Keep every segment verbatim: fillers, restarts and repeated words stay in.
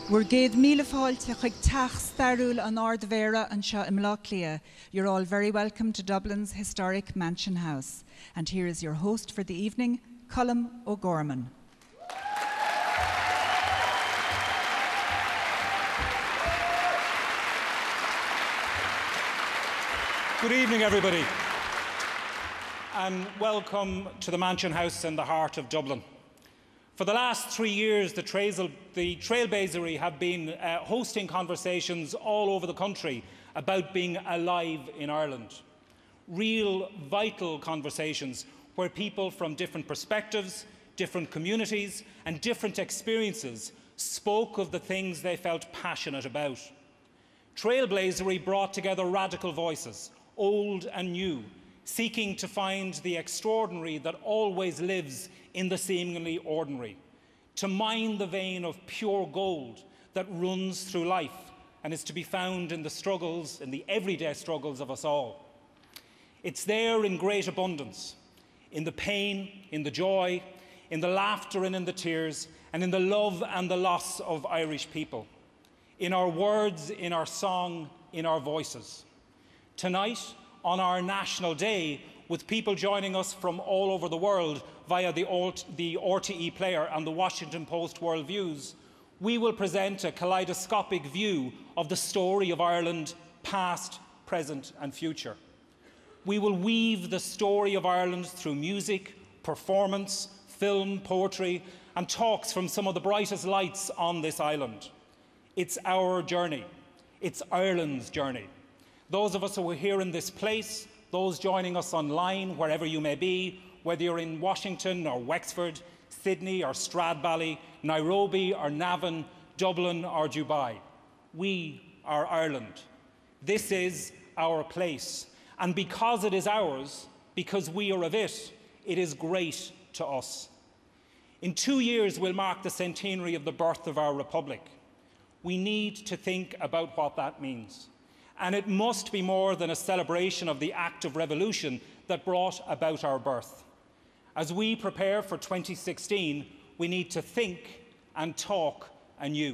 We're gade míle fáilte chuig teach starúil an Ardmhéara an seo imlach lia. You're all very welcome to Dublin's historic Mansion House. And here is your host for the evening, Colm O'Gorman. Good evening, everybody, and welcome to the Mansion House in the heart of Dublin. For the last three years, the, trail, the Trailblazery have been uh, hosting conversations all over the country about being alive in Ireland. Real, vital conversations where people from different perspectives, different communities, and different experiences spoke of the things they felt passionate about. Trailblazery brought together radical voices, old and new, seeking to find the extraordinary that always lives in the seemingly ordinary, to mine the vein of pure gold that runs through life and is to be found in the struggles, in the everyday struggles of us all. It's there in great abundance, in the pain, in the joy, in the laughter and in the tears, and in the love and the loss of Irish people, in our words, in our song, in our voices. Tonight, on our National Day, with people joining us from all over the world via the, the R T É Player and the Washington Post World Views, we will present a kaleidoscopic view of the story of Ireland, past, present and future. We will weave the story of Ireland through music, performance, film, poetry and talks from some of the brightest lights on this island. It's our journey. It's Ireland's journey. Those of us who are here in this place, those joining us online, wherever you may be, whether you're in Washington or Wexford, Sydney or Stradbally, Nairobi or Navan, Dublin or Dubai. We are Ireland. This is our place. And because it is ours, because we are of it, it is great to us. In two years, we'll mark the centenary of the birth of our republic. We need to think about what that means. And it must be more than a celebration of the act of revolution that brought about our birth. As we prepare for twenty sixteen, we need to think and talk anew.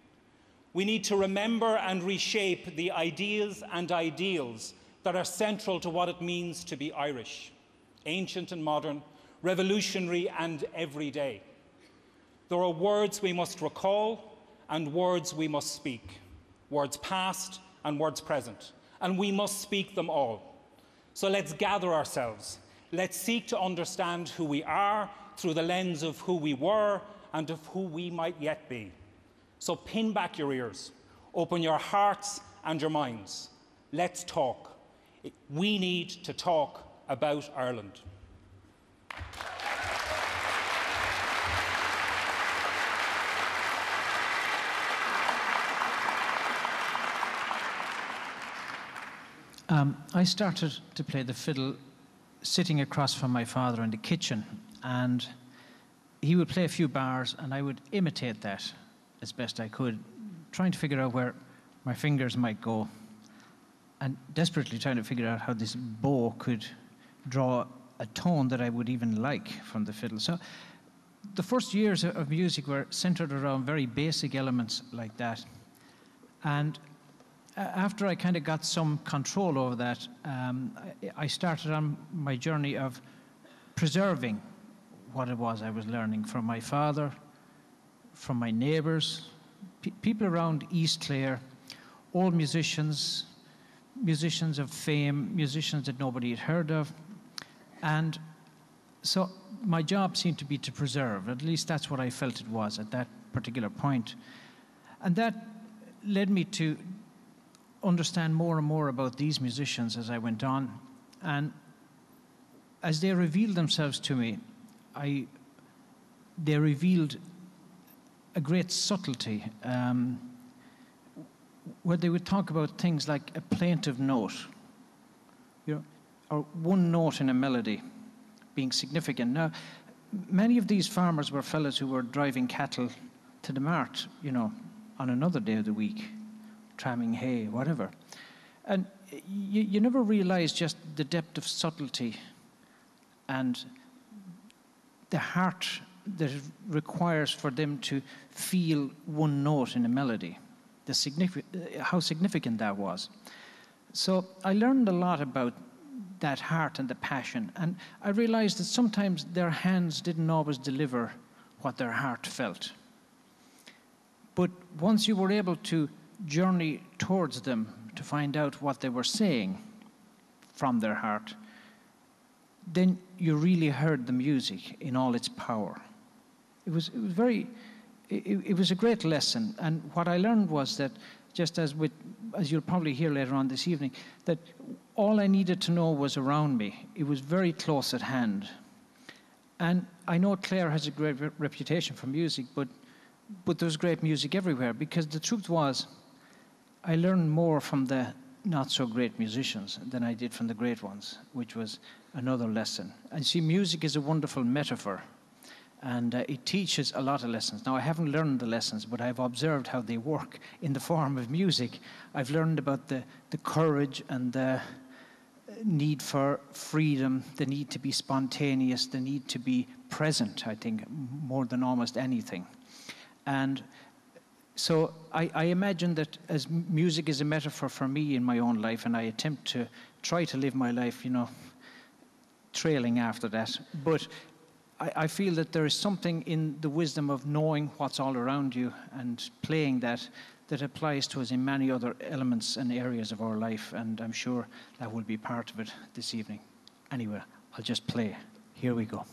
We need to remember and reshape the ideas and ideals that are central to what it means to be Irish, ancient and modern, revolutionary and everyday. There are words we must recall and words we must speak, words past and words present, and we must speak them all. So let's gather ourselves. Let's seek to understand who we are through the lens of who we were and of who we might yet be. So pin back your ears, open your hearts and your minds. Let's talk. We need to talk about Ireland. Um, I started to play the fiddle sitting across from my father in the kitchen, and he would play a few bars and I would imitate that as best I could, trying to figure out where my fingers might go and desperately trying to figure out how this bow could draw a tone that I would even like from the fiddle. So the first years of music were centered around very basic elements like that. And after I kind of got some control over that, um, I, I started on my journey of preserving what it was I was learning from my father, from my neighbours, pe people around East Clare, old musicians, musicians of fame, musicians that nobody had heard of. And so my job seemed to be to preserve, at least that's what I felt it was at that particular point. And that led me to understand more and more about these musicians as I went on. And as they revealed themselves to me, I, they revealed a great subtlety, um, where they would talk about things like a plaintive note, you know, or one note in a melody being significant. Now, many of these farmers were fellows who were driving cattle to the mart, you know, on another day of the week, tramming hay, whatever. And you, you never realize just the depth of subtlety and the heart that it requires for them to feel one note in a melody, the signifi- how significant that was. So I learned a lot about that heart and the passion, and I realized that sometimes their hands didn't always deliver what their heart felt. But once you were able to journey towards them to find out what they were saying from their heart, then you really heard the music in all its power. It was, it was very, it, it was a great lesson. And what I learned was that, just as with, as you'll probably hear later on this evening, that all I needed to know was around me. It was very close at hand. And I know Clare has a great re- reputation for music, but, but there's great music everywhere, because the truth was, I learned more from the not-so-great musicians than I did from the great ones, which was another lesson. And see, music is a wonderful metaphor, and uh, it teaches a lot of lessons. Now, I haven't learned the lessons, but I've observed how they work in the form of music. I've learned about the, the courage and the need for freedom, the need to be spontaneous, the need to be present, I think, more than almost anything. And so I, I imagine that as music is a metaphor for me in my own life, and I attempt to try to live my life, you know, trailing after that. But I, I feel that there is something in the wisdom of knowing what's all around you and playing that that applies to us in many other elements and areas of our life, and I'm sure that will be part of it this evening. Anyway, I'll just play. Here we go.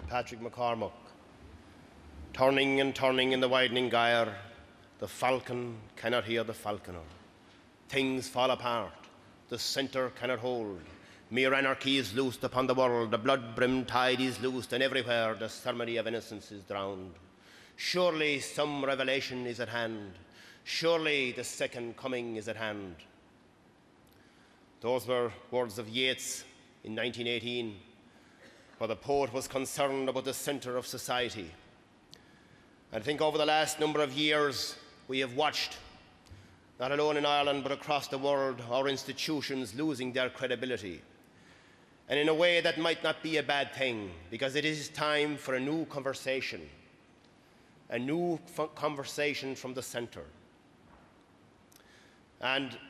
Patrick McCormack. Turning and turning in the widening gyre, the falcon cannot hear the falconer. Things fall apart, the centre cannot hold. Mere anarchy is loosed upon the world, the blood-brimmed tide is loosed, and everywhere the ceremony of innocence is drowned. Surely some revelation is at hand. Surely the second coming is at hand. Those were words of Yeats in nineteen eighteen, where the poet was concerned about the centre of society. I think over the last number of years, we have watched, not alone in Ireland, but across the world, our institutions losing their credibility. And in a way that might not be a bad thing, because it is time for a new conversation, a new conversation from the centre. And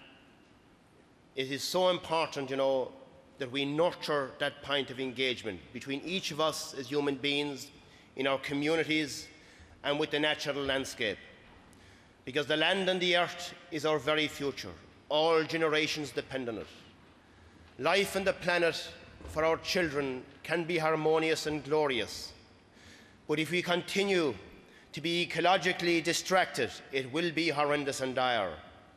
it is so important, you know, that we nurture that point of engagement between each of us as human beings, in our communities, and with the natural landscape. Because the land and the earth is our very future. All generations depend on it. Life on the planet for our children can be harmonious and glorious. But if we continue to be ecologically distracted, it will be horrendous and dire.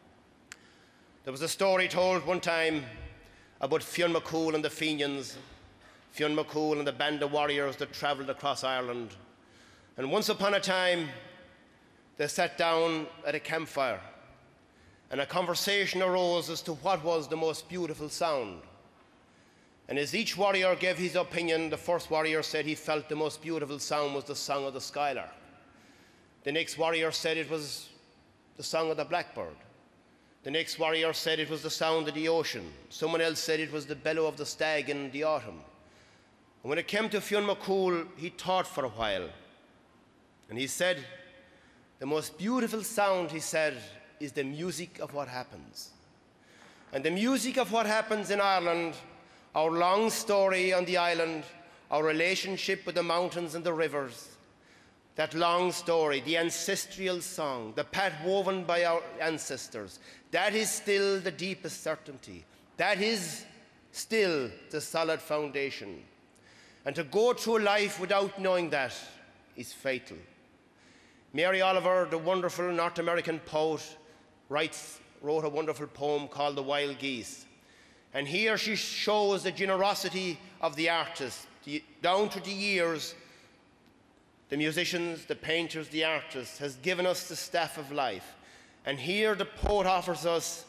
There was a story told one time about Fionn McCool and the Fenians, Fionn McCool and the band of warriors that travelled across Ireland. And once upon a time, they sat down at a campfire, and a conversation arose as to what was the most beautiful sound. And as each warrior gave his opinion, the first warrior said he felt the most beautiful sound was the song of the skylark. The next warrior said it was the song of the blackbird. The next warrior said it was the sound of the ocean. Someone else said it was the bellow of the stag in the autumn. And when it came to Fionn McCool, he thought for a while. And he said, the most beautiful sound, he said, is the music of what happens. And the music of what happens in Ireland, our long story on the island, our relationship with the mountains and the rivers, that long story, the ancestral song, the path woven by our ancestors, that is still the deepest certainty. That is still the solid foundation. And to go through life without knowing that is fatal. Mary Oliver, the wonderful North American poet, writes, wrote a wonderful poem called The Wild Geese. And here she shows the generosity of the artist. The, down through the years, the musicians, the painters, the artists has given us the staff of life. And here the poet offers us,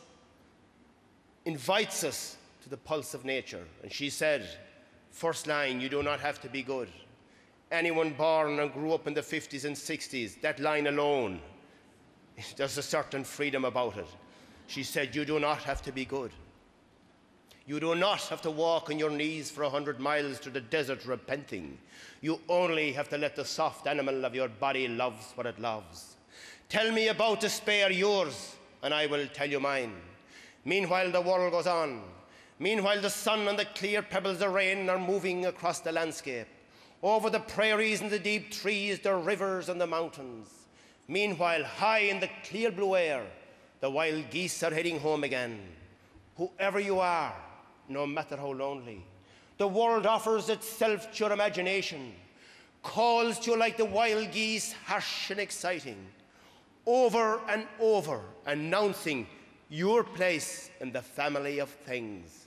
invites us to the pulse of nature. And she said, first line, you do not have to be good. Anyone born and grew up in the fifties and sixties, that line alone, there's a certain freedom about it. She said, you do not have to be good. You do not have to walk on your knees for a hundred miles through the desert repenting. You only have to let the soft animal of your body love what it loves. Tell me about despair yours, and I will tell you mine. Meanwhile, the world goes on. Meanwhile, the sun and the clear pebbles of rain are moving across the landscape. Over the prairies and the deep trees, the rivers and the mountains. Meanwhile, high in the clear blue air, the wild geese are heading home again. Whoever you are, no matter how lonely, the world offers itself to your imagination, calls to you like the wild geese, harsh and exciting, over and over, announcing your place in the family of things.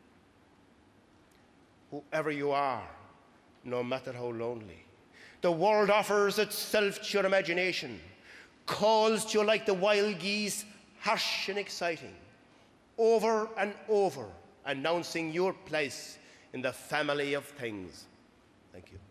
Whoever you are, no matter how lonely, the world offers itself to your imagination, calls to you like the wild geese, harsh and exciting, over and over, announcing your place in the family of things. Thank you.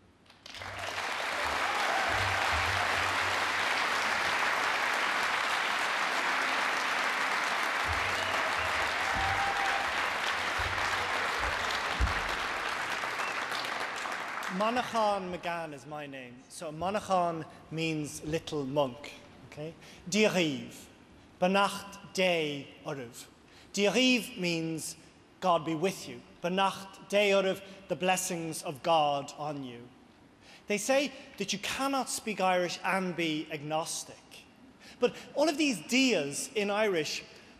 Monaghan McGann is my name. So Monaghan means little monk. Okay? Diariv, Benacht day Uruv. Diariv means God be with you. Benacht day Uruv, the blessings of God on you. They say that you cannot speak Irish and be agnostic. But all of these dias in Irish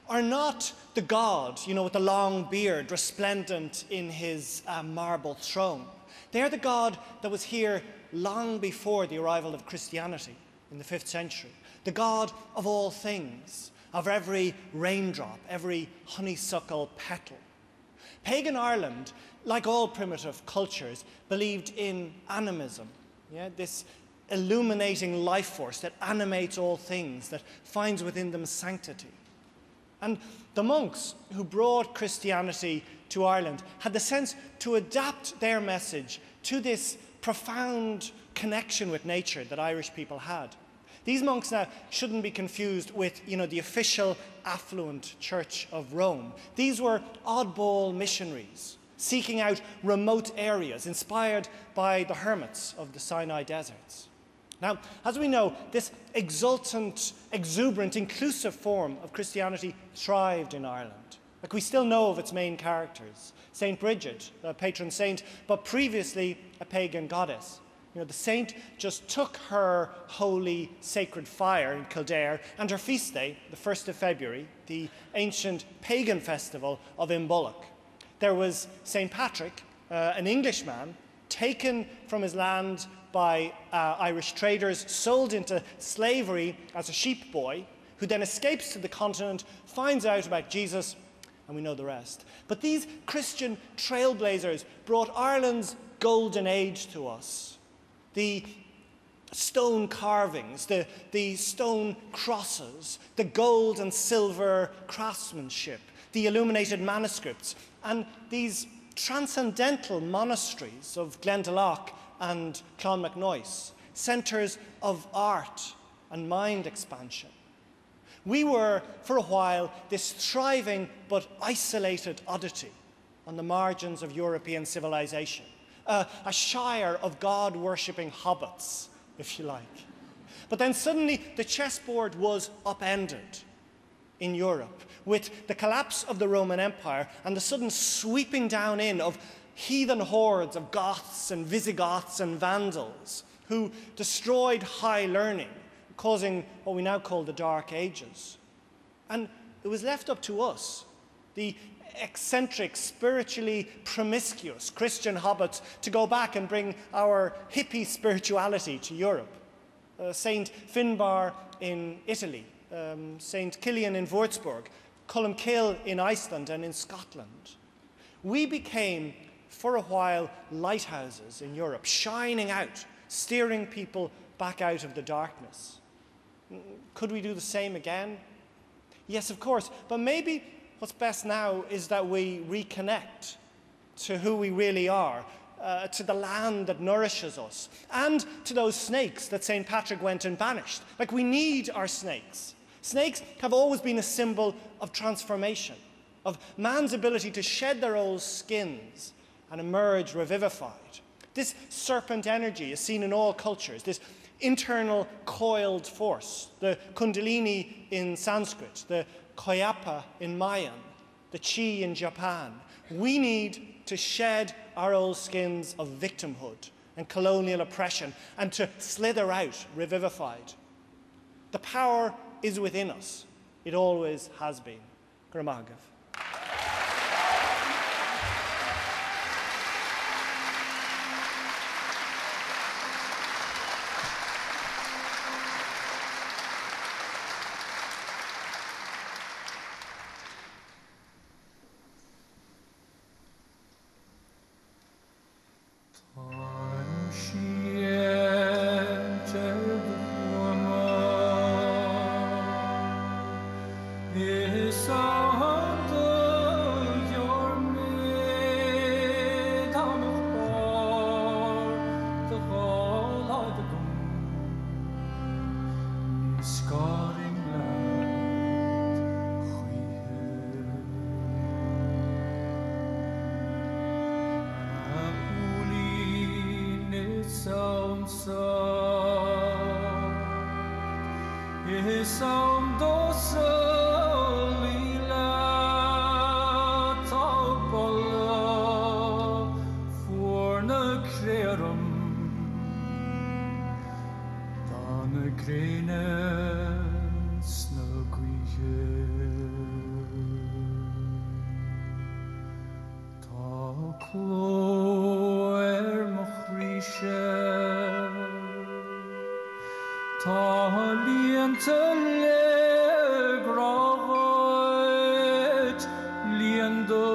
are not the God, you know, with the long beard resplendent in his uh, marble throne. They are the God that was here long before the arrival of Christianity in the fifth century. The God of all things, of every raindrop, every honeysuckle petal. Pagan Ireland, like all primitive cultures, believed in animism, yeah? This illuminating life force that animates all things, that finds within them sanctity. And the monks who brought Christianity to Ireland had the sense to adapt their message to this profound connection with nature that Irish people had. These monks now shouldn't be confused with, you know, the official affluent Church of Rome. These were oddball missionaries seeking out remote areas inspired by the hermits of the Sinai deserts. Now, as we know, this exultant, exuberant, inclusive form of Christianity thrived in Ireland. Like, we still know of its main characters. Saint Bridget, a patron saint, but previously a pagan goddess. You know, the saint just took her holy sacred fire in Kildare and her feast day, the first of February, the ancient pagan festival of Imbolc. There was Saint Patrick, uh, an Englishman, taken from his land by uh, Irish traders, sold into slavery as a sheep boy, who then escapes to the continent, finds out about Jesus, and we know the rest. But these Christian trailblazers brought Ireland's golden age to us. The stone carvings, the, the stone crosses, the gold and silver craftsmanship, the illuminated manuscripts, and these transcendental monasteries of Glendalough and Clonmacnoise, centres of art and mind expansion. We were, for a while, this thriving but isolated oddity on the margins of European civilization, uh, a shire of God-worshipping hobbits, if you like. But then suddenly the chessboard was upended in Europe with the collapse of the Roman Empire and the sudden sweeping down in of heathen hordes of Goths and Visigoths and Vandals who destroyed high learning, causing what we now call the Dark Ages. And it was left up to us, the eccentric, spiritually promiscuous Christian hobbits, to go back and bring our hippie spirituality to Europe. Uh, Saint Finbar in Italy, um, Saint Kilian in Würzburg, Columkill in Iceland and in Scotland. We became, for a while, lighthouses in Europe, shining out, steering people back out of the darkness. Could we do the same again? Yes, of course, but maybe what's best now is that we reconnect to who we really are, uh, to the land that nourishes us, and to those snakes that Saint Patrick went and banished. Like, we need our snakes. Snakes have always been a symbol of transformation, of man's ability to shed their old skins and emerge revivified. This serpent energy is seen in all cultures, this internal coiled force, the kundalini in Sanskrit, the koyapa in Mayan, the chi in Japan. We need to shed our old skins of victimhood and colonial oppression and to slither out revivified. The power is within us. It always has been. Gramagav. Grene snögwihe cloer mochrische taliente legrot liendo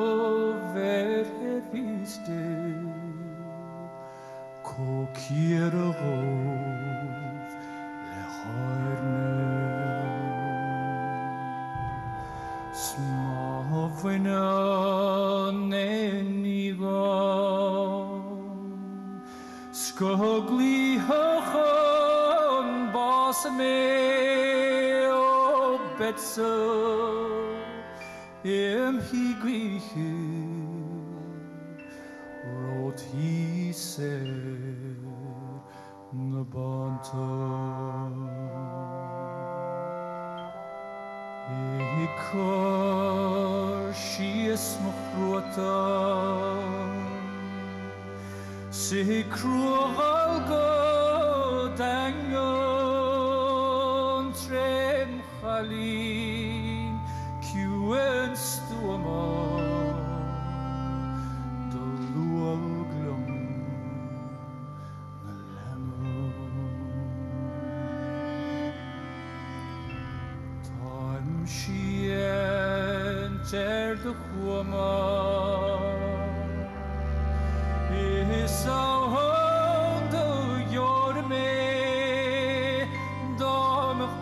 verheviste kokierov leharne smavena Skogli hachon bas me o betso im higriche rot he said na banta ikor shi esmochrota Se cruel go dangon trem chalin cuen stoma do luoglum na lano time she entered the chuma So hold your me domach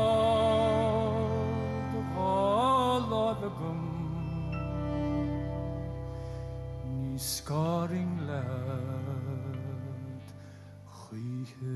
bad all of gum ni scarring lad khihe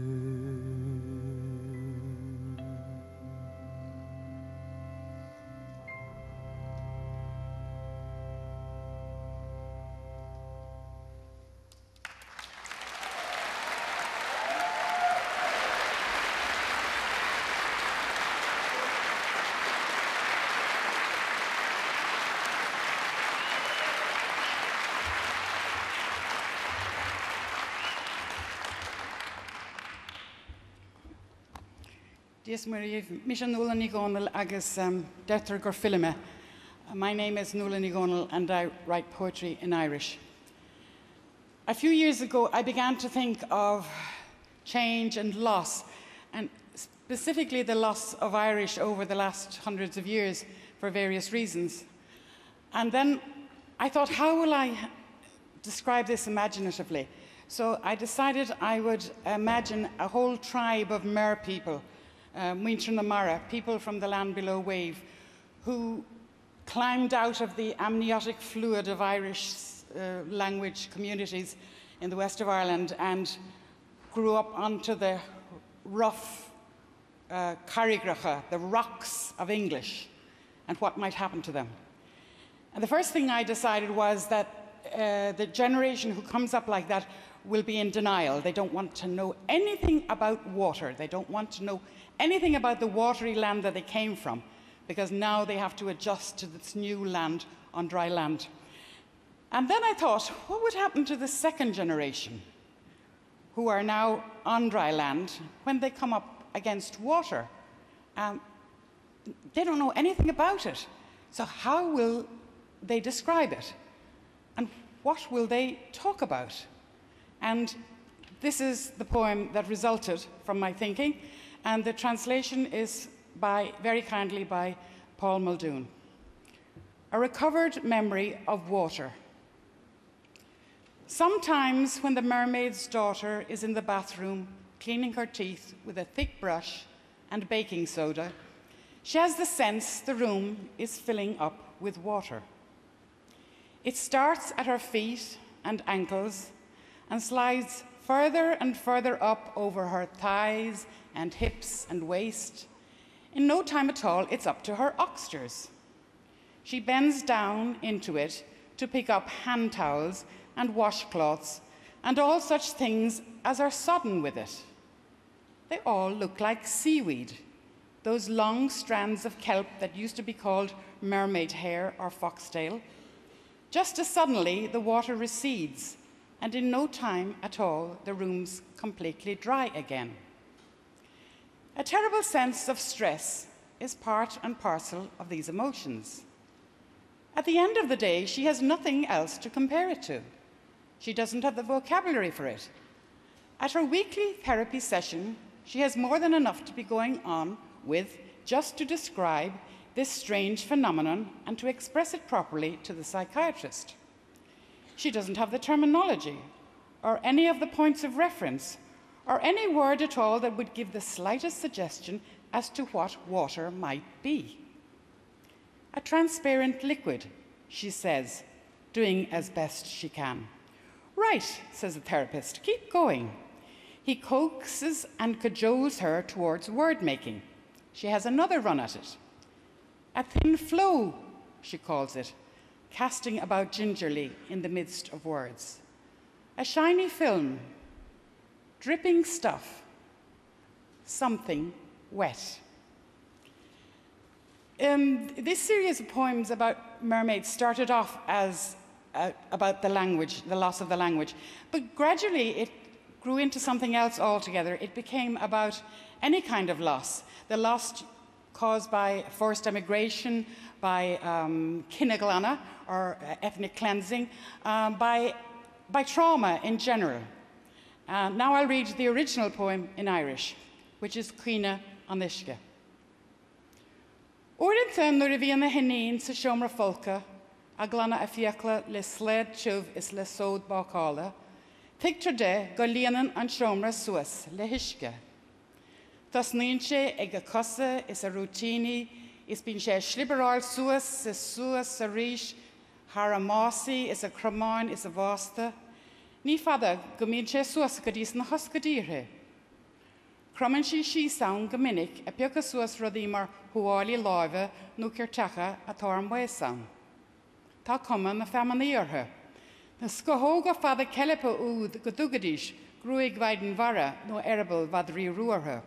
Dies Marie, Misha Nuala Nigonal agus Detter gur filime. My name is Nuala Nigonal and I write poetry in Irish. A few years ago, I began to think of change and loss, and specifically the loss of Irish over the last hundreds of years for various reasons. And then I thought, how will I describe this imaginatively? So I decided I would imagine a whole tribe of mer people, uh, Muintir na Mara, people from the land below wave, who climbed out of the amniotic fluid of Irish uh, language communities in the west of Ireland and grew up onto the rough uh, carrigracha, the rocks of English, and what might happen to them. And the first thing I decided was that uh, the generation who comes up like that will be in denial. They don't want to know anything about water. They don't want to know anything about the watery land that they came from, because now they have to adjust to this new land on dry land. And then I thought, what would happen to the second generation who are now on dry land when they come up against water? Um, they don't know anything about it. So how will they describe it? And what will they talk about? And this is the poem that resulted from my thinking, and the translation is by, very kindly by Paul Muldoon. A recovered memory of water. Sometimes when the mermaid's daughter is in the bathroom cleaning her teeth with a thick brush and baking soda, she has the sense the room is filling up with water. It starts at her feet and ankles and slides further and further up over her thighs and hips and waist. In no time at all, it's up to her oxters. She bends down into it to pick up hand towels and washcloths and all such things as are sodden with it. They all look like seaweed, those long strands of kelp that used to be called mermaid hair or foxtail. Just as suddenly, the water recedes, and in no time at all, the room's completely dry again. A terrible sense of stress is part and parcel of these emotions. At the end of the day, she has nothing else to compare it to. She doesn't have the vocabulary for it. At her weekly therapy session, she has more than enough to be going on with just to describe this strange phenomenon and to express it properly to the psychiatrist. She doesn't have the terminology or any of the points of reference or any word at all that would give the slightest suggestion as to what water might be. A transparent liquid, she says, doing as best she can. Right, says the therapist, keep going. He coaxes and cajoles her towards word-making. She has another run at it. A thin flow, she calls it, casting about gingerly in the midst of words. A shiny film, dripping stuff, something wet. Um, this series of poems about mermaids started off as uh, about the language, the loss of the language, but gradually it grew into something else altogether. It became about any kind of loss, the loss caused by forced emigration, by um, kinneglana, or uh, ethnic cleansing, um, by, by trauma in general. Uh, now I'll read the original poem in Irish, which is Cuine an Uisce. Uaireanta nuair a bhí na hinaín sa seomra folca, a glanna a fiacla le sléad tuamh is le sód bácála, pictar de go líanaan an seomra suas le hiisce. Tas níonn sé ag a cosa is a rútíní, is bíonn sé slibberáil suas is suas a ríis, thar a másaí is a cromáin is a bhásta, ní fada go mbíonn sé suas go dtí na hoscadíre. Cromann sí sí saon go minic a beag a suas rudaí mar thuálaí láimhe nó ceartacha atá an bhuaigh saon. Tá cumann na femanna orthu. Na scothóga fada celepa úd go dugadís grúig bhaidin mhara nó erbal bhadrí ruartha.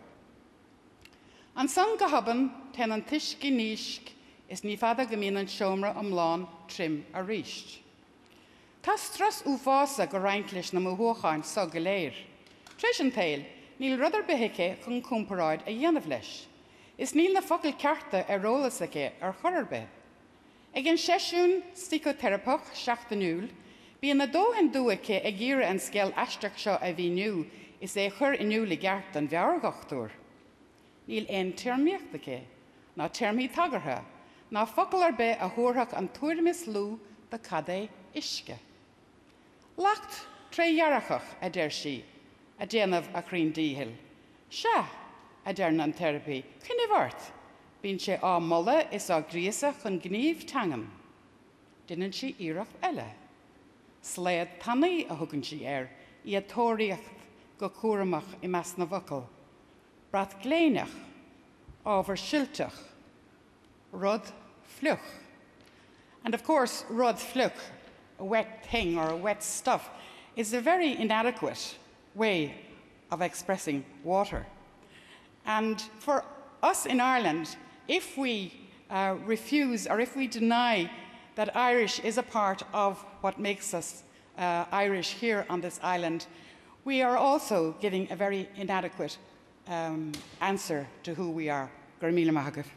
An san go haban ten an tuiscí níosc is ní fada go mbíonn an seomra amláin trim a ríist. Tá stras uafása go roinnt leis na mhuacháin sa go léir. Treis an tail, níl rudar behice chun cúmparáid a dhéanamh leis. Is níl na focail cearta ar rólas aice ar chorarbe. Ag an seisiún psychotherapach seachtanúil, bí na dóhan dúice ag gíre an scéal aisteach seo a bhí nniu is é chur inniu le gceart an bheargachtúir. Níl éon termíocht aice, ná termí tagartha, ná focail ar be a thuairtheach an tuairmis lú de cadé isce. Lacht tréhearachach a deir sí, a déanamh a chrín díhil. Se, a dearn an therapy, cinne bhart. Bíonn sé á molla is á gríosa chun gníomh tangan. Dinan sí iirecht eile. Sléad tannaí a thugann sí ar, í a tóiríocht go cuaireamach I meas na bhocail. Brath gléineach, ábhar silteach, rud fluch. And of course, rud fluch, a wet thing or a wet stuff, is a very inadequate way of expressing water. And for us in Ireland, if we uh, refuse or if we deny that Irish is a part of what makes us uh, Irish here on this island, we are also giving a very inadequate um, answer to who we are. Gur míle maith agah.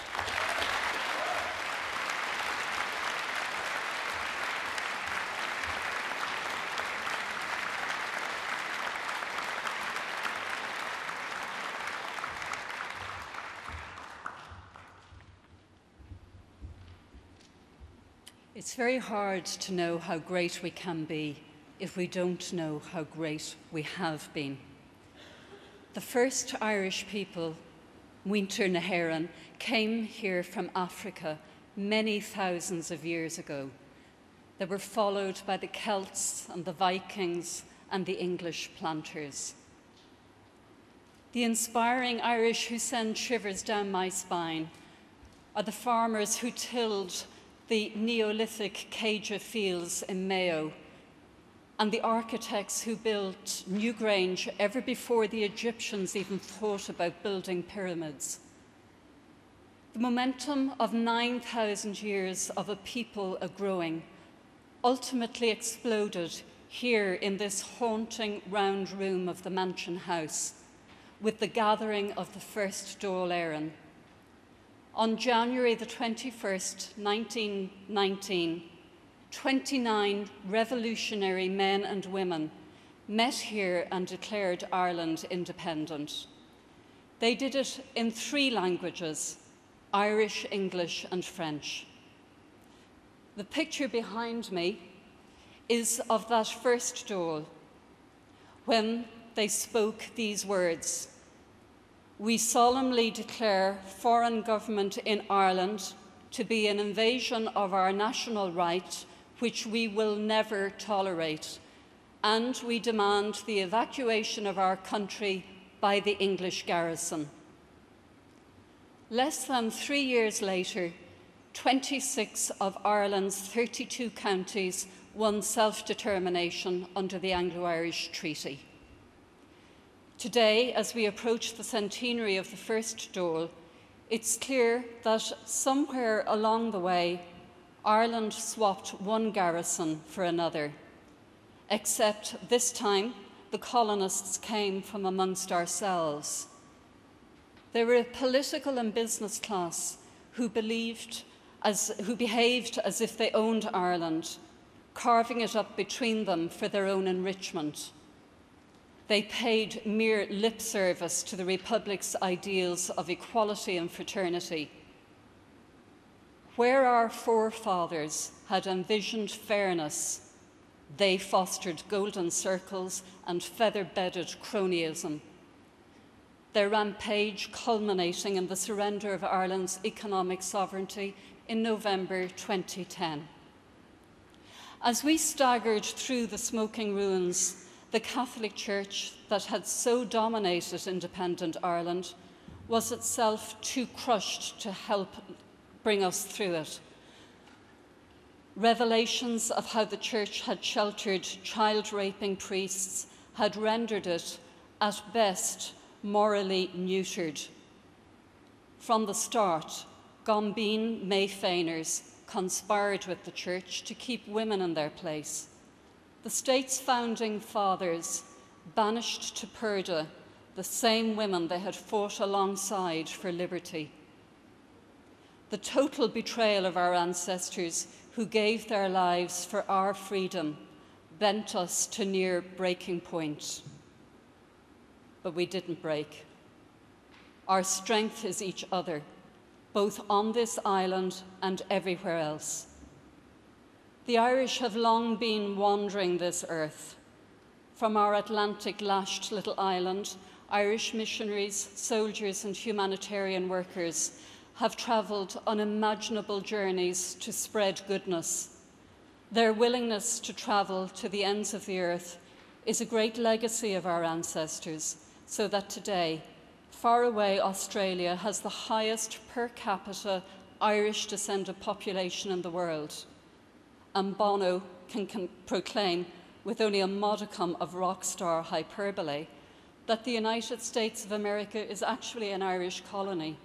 It's very hard to know how great we can be if we don't know how great we have been. The first Irish people, Muintir na hÉireann, came here from Africa many thousands of years ago. They were followed by the Celts and the Vikings and the English planters. The inspiring Irish who send shivers down my spine are the farmers who tilled the Neolithic Céide fields in Mayo, and the architects who built Newgrange ever before the Egyptians even thought about building pyramids. The momentum of nine thousand years of a people a-growing ultimately exploded here in this haunting round room of the Mansion House with the gathering of the first Dáil Éireann. On January the twenty-first, nineteen nineteen, twenty-nine revolutionary men and women met here and declared Ireland independent. They did it in three languages: Irish, English, and French. The picture behind me is of that first Dáil, when they spoke these words: "We solemnly declare foreign government in Ireland to be an invasion of our national right, which we will never tolerate, and we demand the evacuation of our country by the English garrison." Less than three years later, twenty-six of Ireland's thirty-two counties won self-determination under the Anglo-Irish Treaty. Today, as we approach the centenary of the first Dáil, it's clear that somewhere along the way, Ireland swapped one garrison for another, except this time the colonists came from amongst ourselves. They were a political and business class who believed as, who behaved as if they owned Ireland, carving it up between them for their own enrichment. They paid mere lip service to the Republic's ideals of equality and fraternity. Where our forefathers had envisioned fairness, they fostered golden circles and feather-bedded cronyism, their rampage culminating in the surrender of Ireland's economic sovereignty in November twenty ten. As we staggered through the smoking ruins, the Catholic Church that had so dominated independent Ireland was itself too crushed to help bring us through it. Revelations of how the Church had sheltered child-raping priests had rendered it, at best, morally neutered. From the start, Gombeen Mayfeiners conspired with the Church to keep women in their place. The state's founding fathers banished to Purda the same women they had fought alongside for liberty. The total betrayal of our ancestors who gave their lives for our freedom bent us to near breaking point. But we didn't break. Our strength is each other, both on this island and everywhere else. The Irish have long been wandering this earth. From our Atlantic-lashed little island, Irish missionaries, soldiers, and humanitarian workers have travelled unimaginable journeys to spread goodness. Their willingness to travel to the ends of the earth is a great legacy of our ancestors, so that today, faraway Australia has the highest per capita Irish-descended population in the world. And Bono can, can proclaim, with only a modicum of rock star hyperbole, that the United States of America is actually an Irish colony.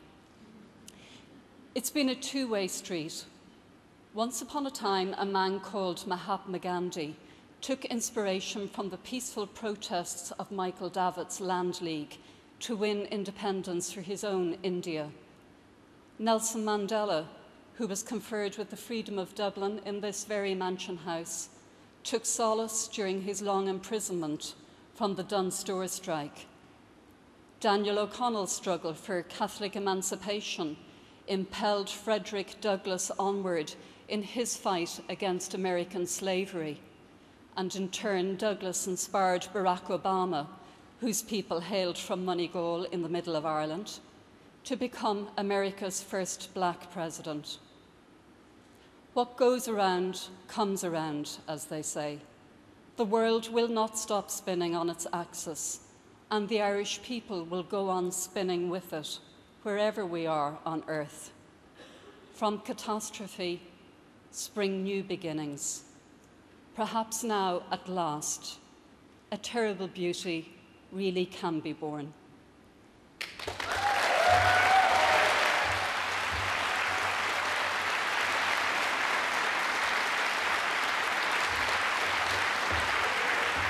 It's been a two-way street. Once upon a time, a man called Mahatma Gandhi took inspiration from the peaceful protests of Michael Davitt's Land League to win independence for his own India. Nelson Mandela, who was conferred with the freedom of Dublin in this very mansion house, took solace during his long imprisonment from the Dunn Store strike. Daniel O'Connell's struggle for Catholic emancipation impelled Frederick Douglass onward in his fight against American slavery. And in turn, Douglass inspired Barack Obama, whose people hailed from Moneygall in the middle of Ireland, to become America's first black president. What goes around comes around, as they say. The world will not stop spinning on its axis, and the Irish people will go on spinning with it, wherever we are on earth. From catastrophe spring new beginnings. Perhaps now, at last, a terrible beauty really can be born.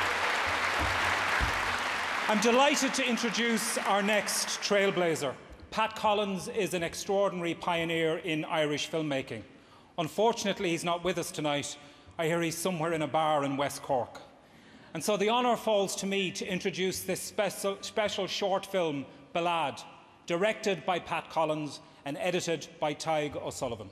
I'm delighted to introduce our next trailblazer. Pat Collins is an extraordinary pioneer in Irish filmmaking. Unfortunately, he's not with us tonight. I hear he's somewhere in a bar in West Cork. And so the honour falls to me to introduce this special, special short film, Ballad, directed by Pat Collins and edited by Tig O'Sullivan.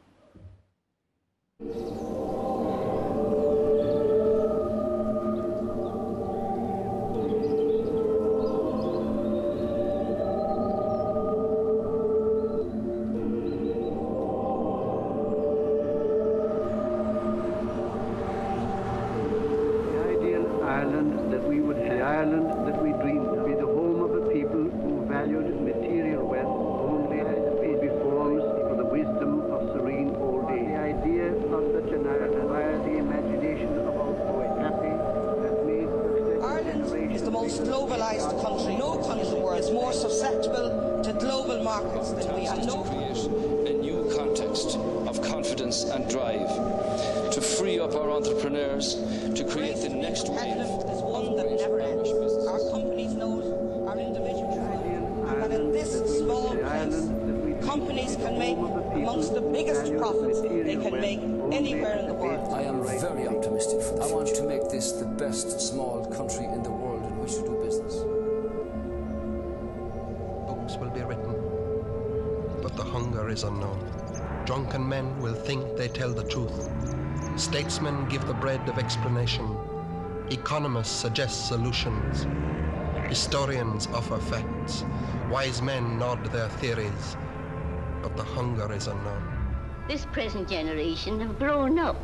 Drunken men will think they tell the truth. Statesmen give the bread of explanation. Economists suggest solutions. Historians offer facts. Wise men nod their theories. But the hunger is unknown. This present generation have grown up,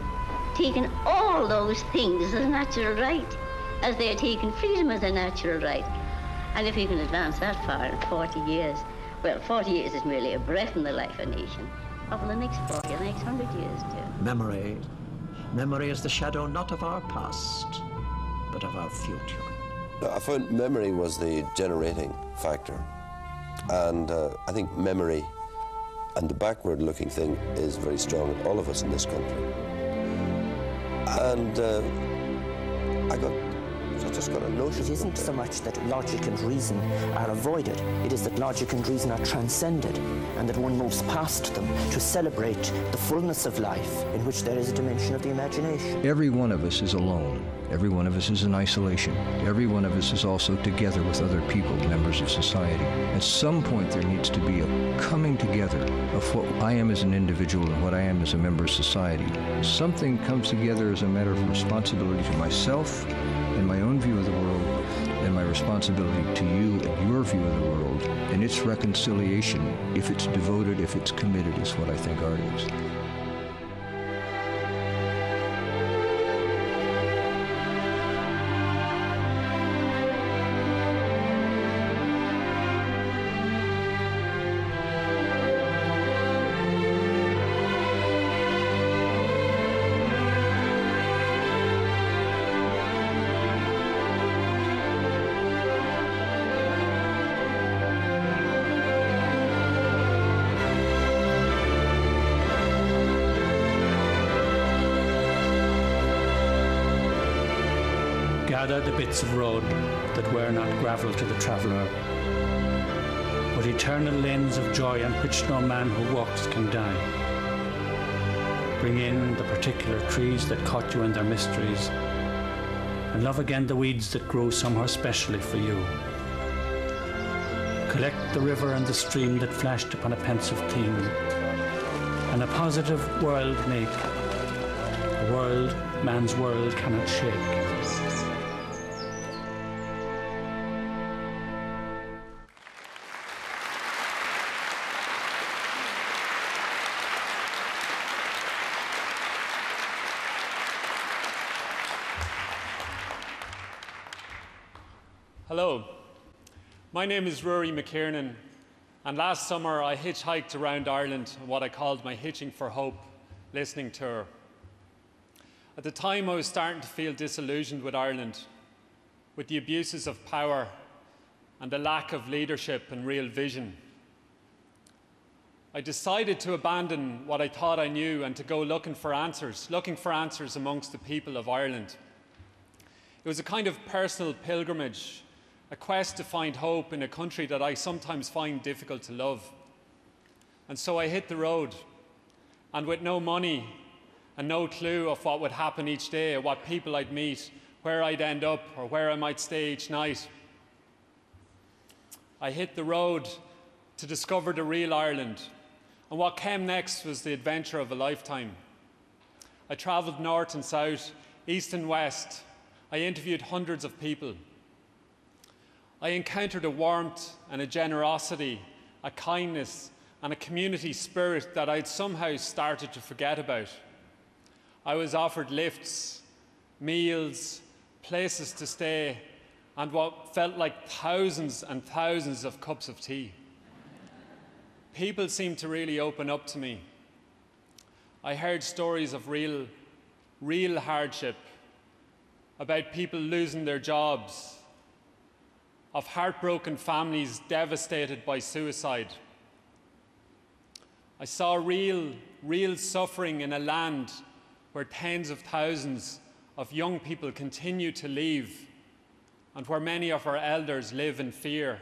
taken all those things as a natural right, as they are taking freedom as a natural right. And if you can advance that far in forty years, well, forty years is merely a breath in the life of a nation. Of the next forty, the next hundred years, too. Memory. Memory is the shadow not of our past, but of our future. I found memory was the generating factor. And uh, I think memory and the backward-looking thing is very strong in all of us in this country. And uh, I got I just got a notion. It isn't so much that logic and reason are avoided, it is that logic and reason are transcended, and that one moves past them to celebrate the fullness of life in which there is a dimension of the imagination. Every one of us is alone. Every one of us is in isolation. Every one of us is also together with other people, members of society. At some point there needs to be a coming together of what I am as an individual and what I am as a member of society. Something comes together as a matter of responsibility to myself and my own view of the world, and my responsibility to you and your view of the world, and its reconciliation, if it's devoted, if it's committed, is what I think art is. Gather the bits of road that were not gravel to the traveller, but eternal lanes of joy on which no man who walks can die. Bring in the particular trees that caught you in their mysteries, and love again the weeds that grow somewhere specially for you. Collect the river and the stream that flashed upon a pensive theme, and a positive world make, a world man's world cannot shake. Hello, my name is Rory McKiernan, and last summer I hitchhiked around Ireland on what I called my Hitching for Hope listening tour. At the time I was starting to feel disillusioned with Ireland, with the abuses of power and the lack of leadership and real vision. I decided to abandon what I thought I knew and to go looking for answers, looking for answers amongst the people of Ireland. It was a kind of personal pilgrimage a quest to find hope in a country that I sometimes find difficult to love. And so I hit the road, and with no money and no clue of what would happen each day, or what people I'd meet, where I'd end up, or where I might stay each night, I hit the road to discover the real Ireland. And what came next was the adventure of a lifetime. I travelled north and south, east and west. I interviewed hundreds of people. I encountered a warmth and a generosity, a kindness and a community spirit that I'd somehow started to forget about. I was offered lifts, meals, places to stay, and what felt like thousands and thousands of cups of tea. People seemed to really open up to me. I heard stories of real, real hardship, about people losing their jobs, of heartbroken families devastated by suicide. I saw real, real suffering in a land where tens of thousands of young people continue to leave, and where many of our elders live in fear.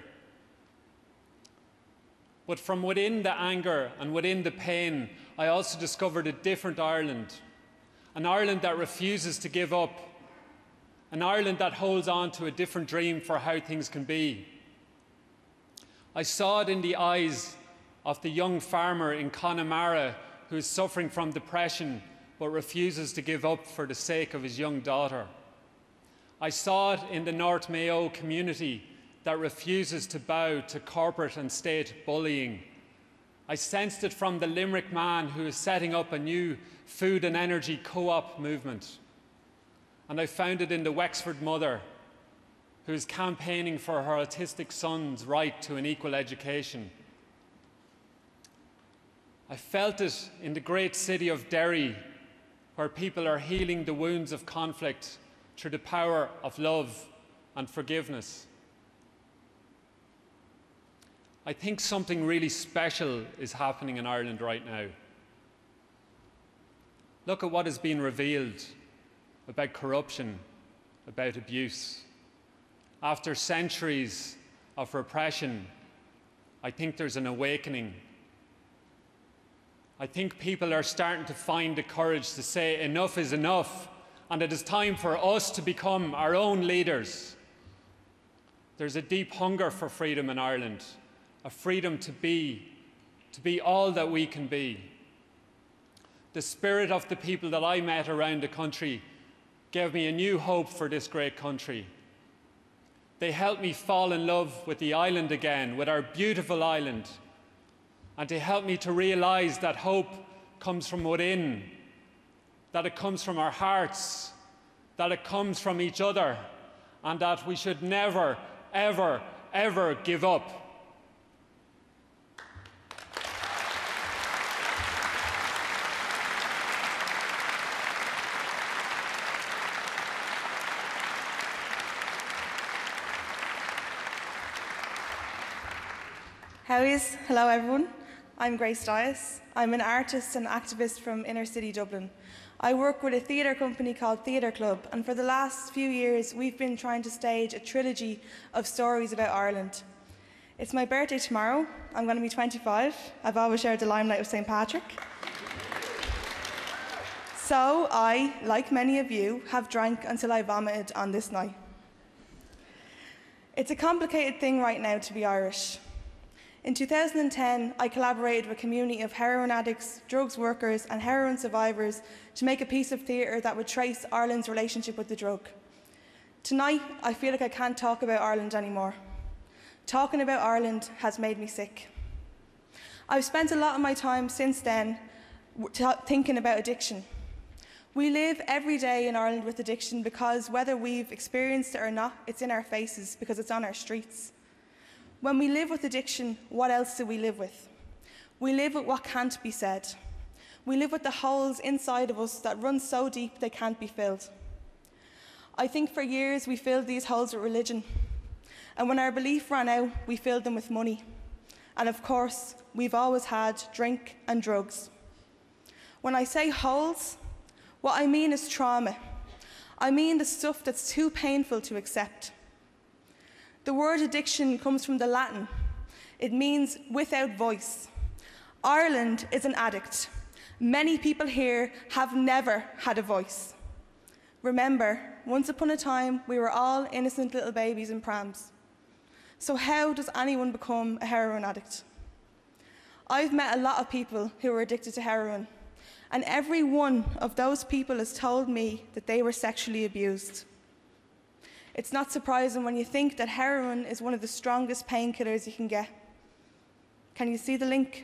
But from within the anger and within the pain, I also discovered a different Ireland, an Ireland that refuses to give up, an Ireland that holds on to a different dream for how things can be. I saw it in the eyes of the young farmer in Connemara who is suffering from depression but refuses to give up for the sake of his young daughter. I saw it in the North Mayo community that refuses to bow to corporate and state bullying. I sensed it from the Limerick man who is setting up a new food and energy co-op movement. And I found it in the Wexford mother who is campaigning for her autistic son's right to an equal education. I felt it in the great city of Derry, where people are healing the wounds of conflict through the power of love and forgiveness. I think something really special is happening in Ireland right now. Look at what has been revealed about corruption, about abuse. After centuries of repression, I think there's an awakening. I think people are starting to find the courage to say enough is enough, and it is time for us to become our own leaders. There's a deep hunger for freedom in Ireland, a freedom to be, to be all that we can be. The spirit of the people that I met around the country gave me a new hope for this great country. They helped me fall in love with the island again, with our beautiful island, and they helped me to realise that hope comes from within, that it comes from our hearts, that it comes from each other, and that we should never, ever, ever give up. How is? Hello everyone. I'm Grace Dias. I'm an artist and activist from inner city Dublin. I work with a theatre company called Theatre Club, and for the last few years we've been trying to stage a trilogy of stories about Ireland. It's my birthday tomorrow. I'm going to be twenty-five. I've always shared the limelight with Saint Patrick. So I, like many of you, have drank until I vomited on this night. It's a complicated thing right now to be Irish. In two thousand ten, I collaborated with a community of heroin addicts, drugs workers and heroin survivors to make a piece of theatre that would trace Ireland's relationship with the drug. Tonight, I feel like I can't talk about Ireland anymore. Talking about Ireland has made me sick. I've spent a lot of my time since then thinking about addiction. We live every day in Ireland with addiction because whether we've experienced it or not, it's in our faces because it's on our streets. When we live with addiction, what else do we live with? We live with what can't be said. We live with the holes inside of us that run so deep they can't be filled. I think for years we filled these holes with religion. And when our belief ran out, we filled them with money. And of course, we've always had drink and drugs. When I say holes, what I mean is trauma. I mean the stuff that's too painful to accept. The word addiction comes from the Latin. It means without voice. Ireland is an addict. Many people here have never had a voice. Remember, once upon a time, we were all innocent little babies in prams. So how does anyone become a heroin addict? I've met a lot of people who are addicted to heroin, and every one of those people has told me that they were sexually abused. It's not surprising when you think that heroin is one of the strongest painkillers you can get. Can you see the link?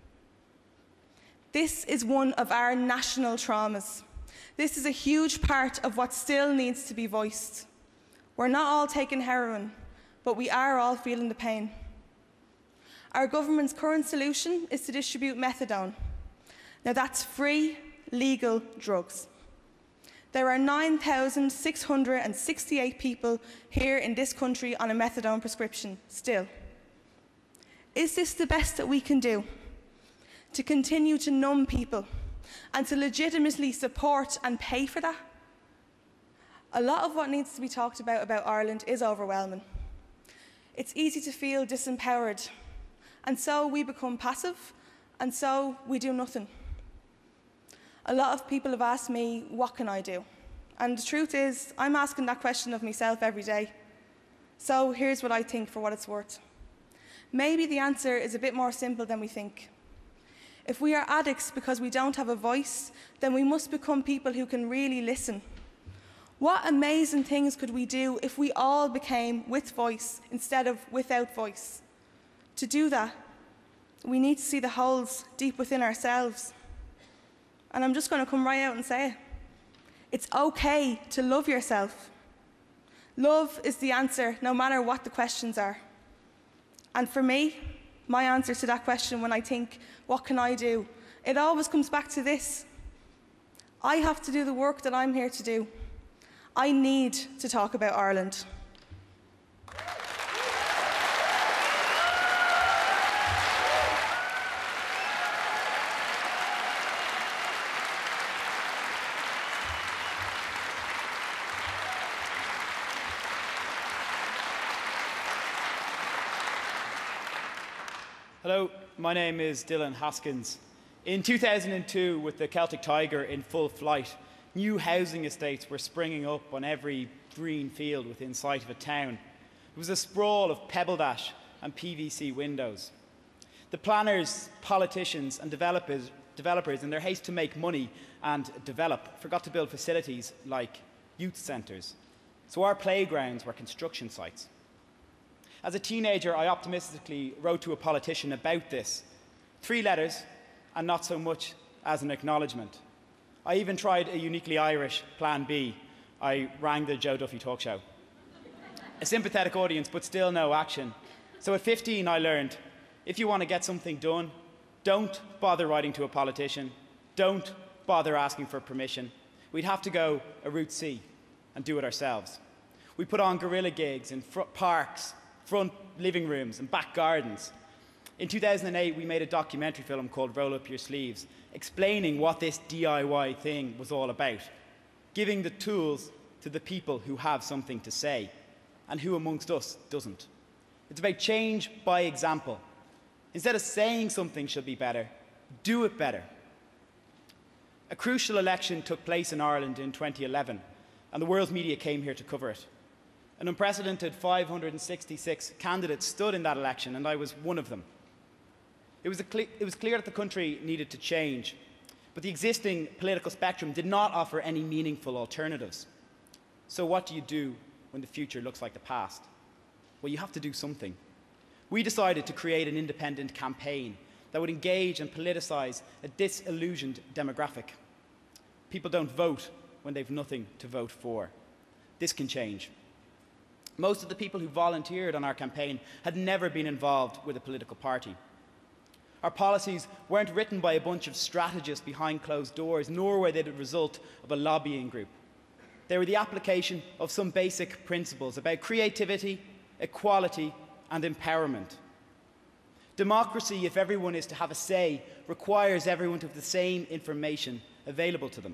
This is one of our national traumas. This is a huge part of what still needs to be voiced. We're not all taking heroin, but we are all feeling the pain. Our government's current solution is to distribute methadone. Now that's free, legal drugs. There are nine thousand six hundred sixty-eight people here in this country on a methadone prescription still. Is this the best that we can do? To continue to numb people and to legitimately support and pay for that? A lot of what needs to be talked about about Ireland is overwhelming. It's easy to feel disempowered, and so we become passive, and so we do nothing. A lot of people have asked me, what can I do? And the truth is, I'm asking that question of myself every day. So here's what I think for what it's worth. Maybe the answer is a bit more simple than we think. If we are addicts because we don't have a voice, then we must become people who can really listen. What amazing things could we do if we all became with voice instead of without voice? To do that, we need to see the holes deep within ourselves. And I'm just going to come right out and say it. It's okay to love yourself. Love is the answer, no matter what the questions are. And for me, my answer to that question when I think, what can I do? It always comes back to this. I have to do the work that I'm here to do. I need to talk about Ireland. Hello, my name is Dylan Haskins. In two thousand two, with the Celtic Tiger in full flight, new housing estates were springing up on every green field within sight of a town. It was a sprawl of pebble dash and P V C windows. The planners, politicians and developers, developers, in their haste to make money and develop, forgot to build facilities like youth centres. So our playgrounds were construction sites. As a teenager, I optimistically wrote to a politician about this. Three letters, and not so much as an acknowledgement. I even tried a uniquely Irish plan B. I rang the Joe Duffy talk show. A sympathetic audience, but still no action. So at fifteen, I learned, if you want to get something done, don't bother writing to a politician. Don't bother asking for permission. We'd have to go a route C and do it ourselves. We put on guerrilla gigs in fr- parks, front living rooms and back gardens. In two thousand eight, we made a documentary film called Roll Up Your Sleeves, explaining what this D I Y thing was all about, giving the tools to the people who have something to say, and who amongst us doesn't. It's about change by example. Instead of saying something should be better, do it better. A crucial election took place in Ireland in twenty eleven, and the world's media came here to cover it. An unprecedented five hundred sixty-six candidates stood in that election, and I was one of them. It was, cle- it was clear that the country needed to change, but the existing political spectrum did not offer any meaningful alternatives. So what do you do when the future looks like the past? Well, you have to do something. We decided to create an independent campaign that would engage and politicise a disillusioned demographic. People don't vote when they've nothing to vote for. This can change. Most of the people who volunteered on our campaign had never been involved with a political party. Our policies weren't written by a bunch of strategists behind closed doors, nor were they the result of a lobbying group. They were the application of some basic principles about creativity, equality, and empowerment. Democracy, if everyone is to have a say, requires everyone to have the same information available to them.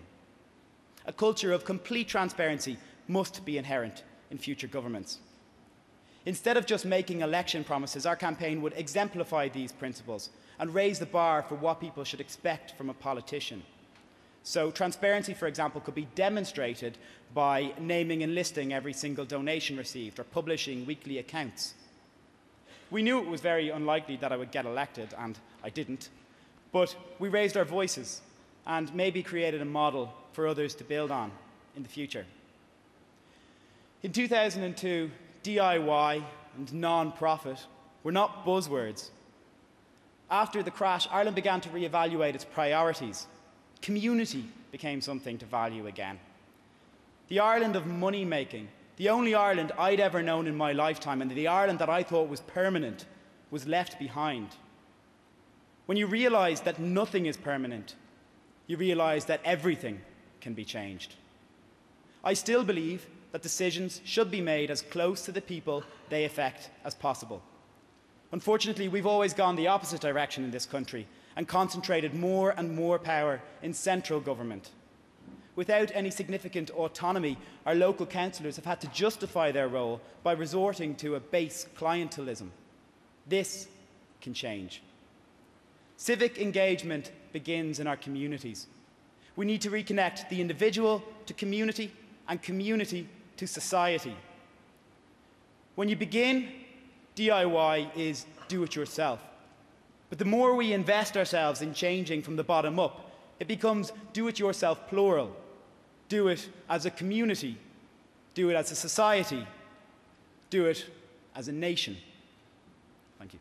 A culture of complete transparency must be inherent in future governments. Instead of just making election promises, our campaign would exemplify these principles and raise the bar for what people should expect from a politician. So transparency, for example, could be demonstrated by naming and listing every single donation received or publishing weekly accounts. We knew it was very unlikely that I would get elected, and I didn't, but we raised our voices and maybe created a model for others to build on in the future. In two thousand two, D I Y and non-profit were not buzzwords. After the crash, Ireland began to reevaluate its priorities. Community became something to value again. The Ireland of money-making, the only Ireland I'd ever known in my lifetime, and the Ireland that I thought was permanent, was left behind. When you realise that nothing is permanent, you realise that everything can be changed. I still believe that decisions should be made as close to the people they affect as possible. Unfortunately, we've always gone the opposite direction in this country and concentrated more and more power in central government. Without any significant autonomy, our local councillors have had to justify their role by resorting to a base clientelism. This can change. Civic engagement begins in our communities. We need to reconnect the individual to community and community to society. When you begin, D I Y is do it yourself. But the more we invest ourselves in changing from the bottom up, it becomes do it yourself plural. Do it as a community. Do it as a society. Do it as a nation. Thank you.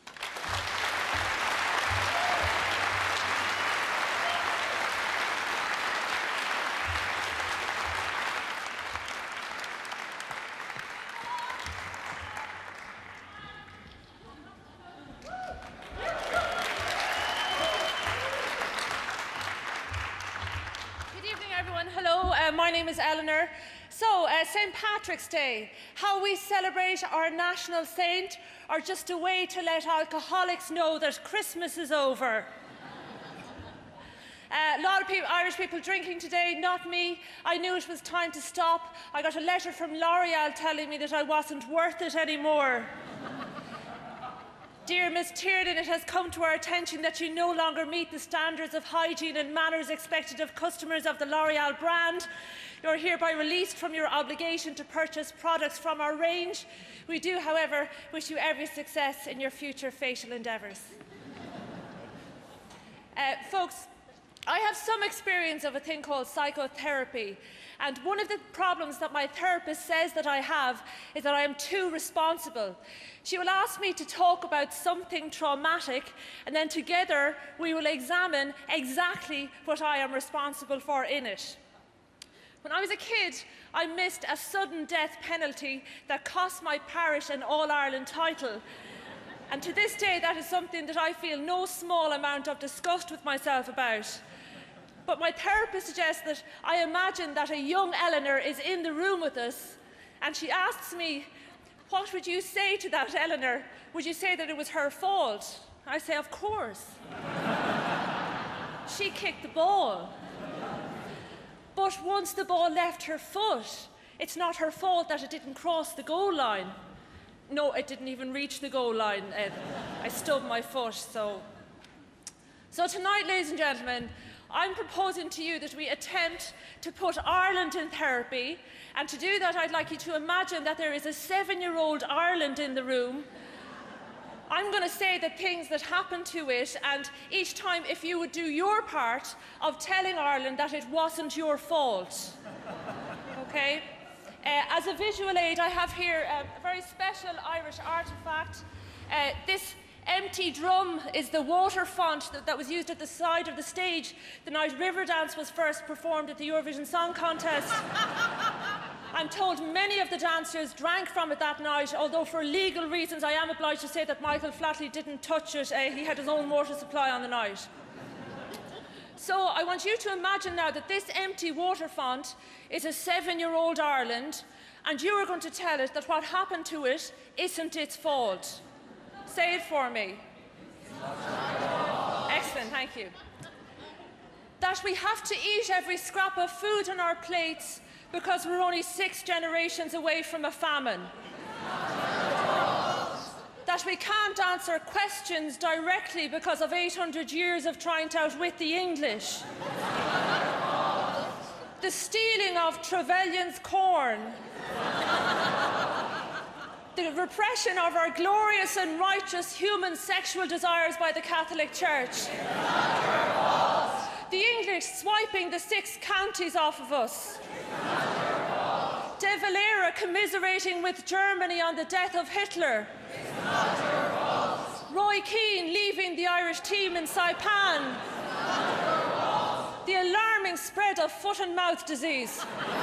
So, uh, Saint Patrick's Day, how we celebrate our national saint, or just a way to let alcoholics know that Christmas is over. Uh, a lot of people, Irish people drinking today, not me. I knew it was time to stop. I got a letter from L'Oreal telling me that I wasn't worth it anymore. Dear Miss Tiernan, it has come to our attention that you no longer meet the standards of hygiene and manners expected of customers of the L'Oreal brand. You are hereby released from your obligation to purchase products from our range. We do, however, wish you every success in your future facial endeavours. uh, folks, I have some experience of a thing called psychotherapy, and one of the problems that my therapist says that I have is that I am too responsible. She will ask me to talk about something traumatic, and then together we will examine exactly what I am responsible for in it. When I was a kid, I missed a sudden death penalty that cost my parish an All-Ireland title. And to this day, that is something that I feel no small amount of disgust with myself about. But my therapist suggests that I imagine that a young Eleanor is in the room with us, and she asks me, what would you say to that, Eleanor? Would you say that it was her fault? I say, of course. She kicked the ball. But once the ball left her foot, it's not her fault that it didn't cross the goal line. No, it didn't even reach the goal line. Uh, I stubbed my foot, so... So tonight, ladies and gentlemen, I'm proposing to you that we attempt to put Ireland in therapy, and to do that I'd like you to imagine that there is a seven-year-old Ireland in the room. I'm going to say the things that happened to it, and each time if you would do your part of telling Ireland that it wasn't your fault. Okay? Uh, as a visual aid, I have here uh, a very special Irish artefact. Uh, this empty drum is the water font that, that was used at the side of the stage the night Riverdance was first performed at the Eurovision Song Contest. I'm told many of the dancers drank from it that night, although for legal reasons I am obliged to say that Michael Flatley didn't touch it. Uh, he had his own water supply on the night. So I want you to imagine now that this empty water font is a seven-year-old Ireland, and you are going to tell it that what happened to it isn't its fault. Say it for me. Excellent, thank you. That we have to eat every scrap of food on our plates because we're only six generations away from a famine. that we can't answer questions directly because of eight hundred years of trying to outwit the English. The stealing of Trevelyan's corn. The repression of our glorious and righteous human sexual desires by the Catholic Church. The English swiping the six counties off of us. De Valera commiserating with Germany on the death of Hitler. Roy Keane leaving the Irish team in Saipan. The alarming spread of foot and mouth disease.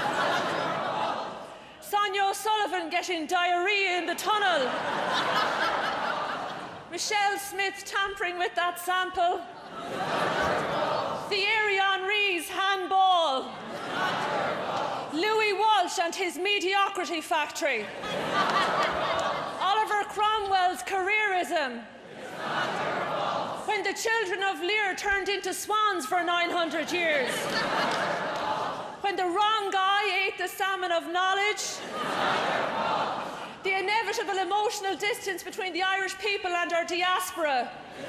Sonia O'Sullivan getting diarrhea in the tunnel. Michelle Smith tampering with that sample. Thierry Henry's handball. Louis Walsh and his mediocrity factory. Oliver Cromwell's careerism. When the children of Lear turned into swans for nine hundred years. When the wrong guy ate the salmon of knowledge. The inevitable emotional distance between the Irish people and our diaspora.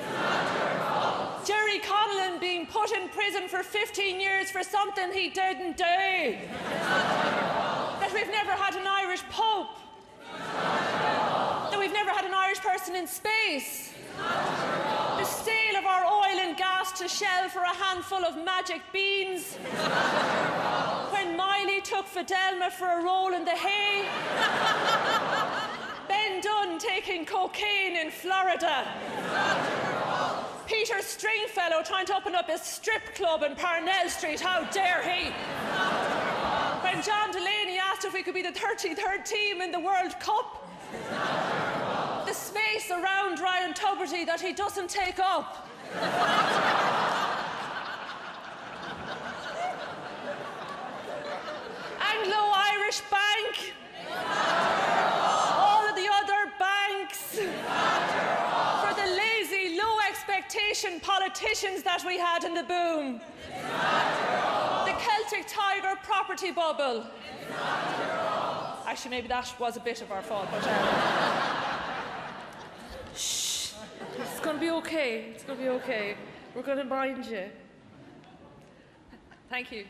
Jerry Connellan being put in prison for fifteen years for something he didn't do. That we've never had an Irish Pope. That we've never had an Irish person in space. The sale of our oil and gas to Shell for a handful of magic beans. When Miley took Fidelma for a roll in the hay. Ben Dunn taking cocaine in Florida. Peter Stringfellow trying to open up a strip club in Parnell Street. How dare he? When John Delaney asked if we could be the thirty-third team in the World Cup. The space around Ryan Tuberty that he doesn't take up. Anglo-Irish Bank. All of the other banks. For the lazy, low expectation politicians that we had in the boom. The Celtic Tiger property bubble. Actually, maybe that was a bit of our fault, but... Uh, shh. It's going to be okay. It's going to be okay. We're going to mind you. Thank you.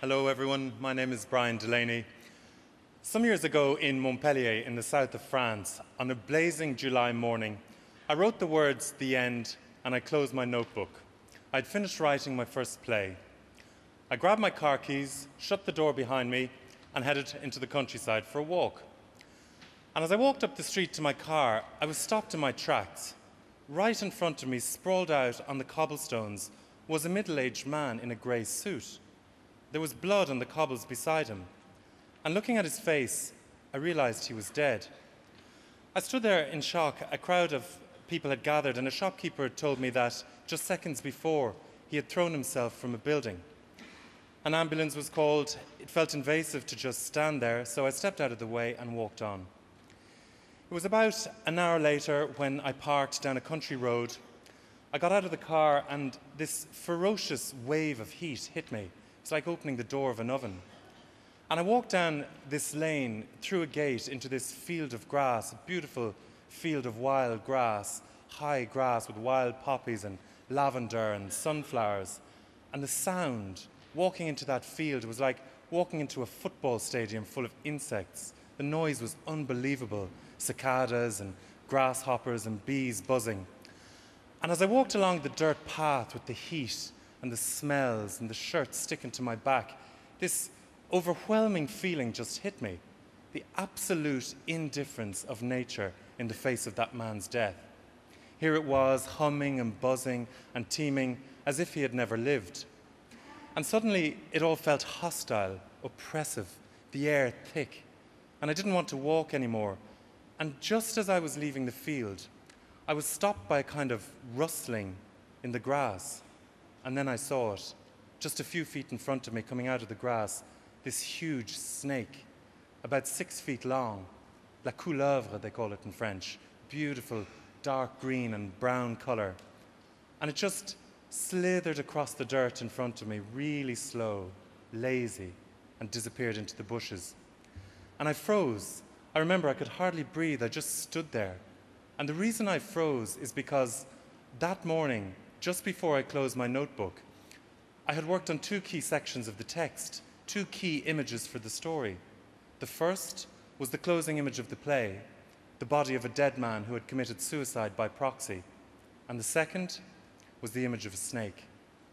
Hello everyone, my name is Brian Delaney. Some years ago in Montpellier in the south of France, on a blazing July morning, I wrote the words "the end" and I closed my notebook. I'd finished writing my first play. I grabbed my car keys, shut the door behind me and headed into the countryside for a walk. And as I walked up the street to my car, I was stopped in my tracks. Right in front of me, sprawled out on the cobblestones, was a middle-aged man in a grey suit. There was blood on the cobbles beside him, and looking at his face, I realized he was dead. I stood there in shock. A crowd of people had gathered, and a shopkeeper had told me that just seconds before, he had thrown himself from a building. An ambulance was called. It felt invasive to just stand there, so I stepped out of the way and walked on. It was about an hour later when I parked down a country road. I got out of the car, and this ferocious wave of heat hit me. It's like opening the door of an oven. And I walked down this lane, through a gate, into this field of grass, a beautiful field of wild grass, high grass with wild poppies and lavender and sunflowers. And the sound, walking into that field, was like walking into a football stadium full of insects. The noise was unbelievable, cicadas and grasshoppers and bees buzzing. And as I walked along the dirt path with the heat and the smells and the shirt sticking to my back, this overwhelming feeling just hit me. The absolute indifference of nature in the face of that man's death. Here it was, humming and buzzing and teeming as if he had never lived. And suddenly it all felt hostile, oppressive, the air thick, and I didn't want to walk anymore. And just as I was leaving the field, I was stopped by a kind of rustling in the grass. And then I saw it, just a few feet in front of me, coming out of the grass, this huge snake, about six feet long. La couleuvre, they call it in French. Beautiful, dark green and brown colour. And it just slithered across the dirt in front of me, really slow, lazy, and disappeared into the bushes. And I froze. I remember I could hardly breathe. I just stood there. And the reason I froze is because that morning, just before I closed my notebook, I had worked on two key sections of the text, two key images for the story. The first was the closing image of the play, the body of a dead man who had committed suicide by proxy. And the second was the image of a snake.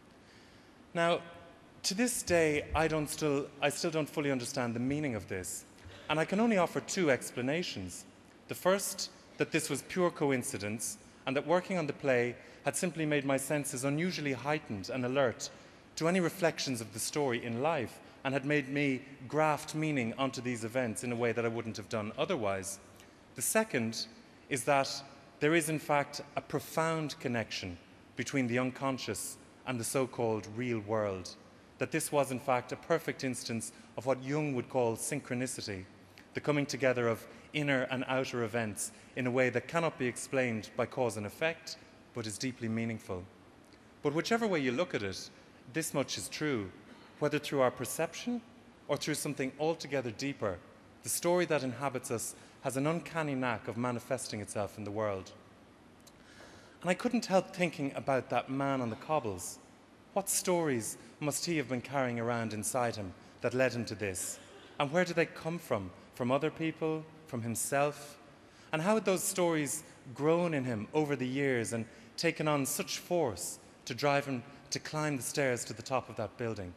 Now, to this day, I, don't still, I still don't fully understand the meaning of this. And I can only offer two explanations. The first, that this was pure coincidence, and that working on the play had simply made my senses unusually heightened and alert to any reflections of the story in life, and had made me graft meaning onto these events in a way that I wouldn't have done otherwise. The second is that there is in fact a profound connection between the unconscious and the so-called real world, that this was in fact a perfect instance of what Jung would call synchronicity, the coming together of inner and outer events in a way that cannot be explained by cause and effect, but is deeply meaningful. But whichever way you look at it, this much is true, whether through our perception or through something altogether deeper. The story that inhabits us has an uncanny knack of manifesting itself in the world. And I couldn't help thinking about that man on the cobbles. What stories must he have been carrying around inside him that led him to this? And where do they come from? From other people? From himself? And how had those stories grown in him over the years and taken on such force to drive him to climb the stairs to the top of that building?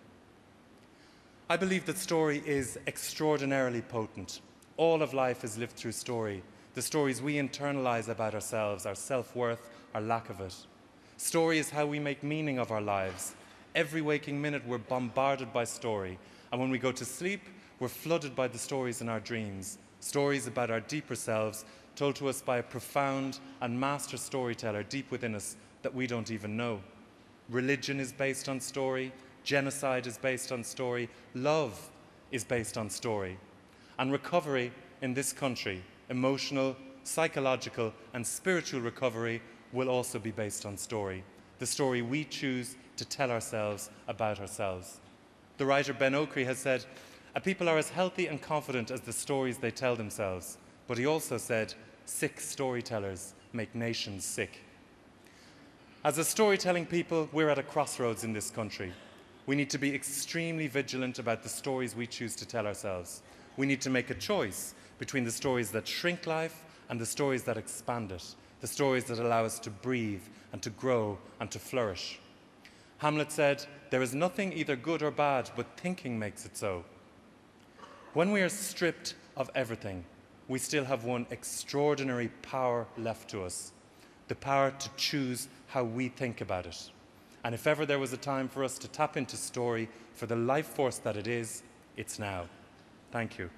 I believe that story is extraordinarily potent. All of life is lived through story. The stories we internalize about ourselves, our self-worth, our lack of it. Story is how we make meaning of our lives. Every waking minute we're bombarded by story. And when we go to sleep, we're flooded by the stories in our dreams. Stories about our deeper selves told to us by a profound and master storyteller deep within us that we don't even know. Religion is based on story. Genocide is based on story. Love is based on story. And recovery in this country, emotional, psychological, and spiritual recovery, will also be based on story. The story we choose to tell ourselves about ourselves. The writer Ben Okri has said, "A people are as healthy and confident as the stories they tell themselves." But he also said, "Sick storytellers make nations sick." As a storytelling people, we're at a crossroads in this country. We need to be extremely vigilant about the stories we choose to tell ourselves. We need to make a choice between the stories that shrink life and the stories that expand it, the stories that allow us to breathe and to grow and to flourish. Hamlet said, "There is nothing either good or bad, but thinking makes it so." When we are stripped of everything, we still have one extraordinary power left to us, the power to choose how we think about it. And if ever there was a time for us to tap into story for the life force that it is, it's now. Thank you.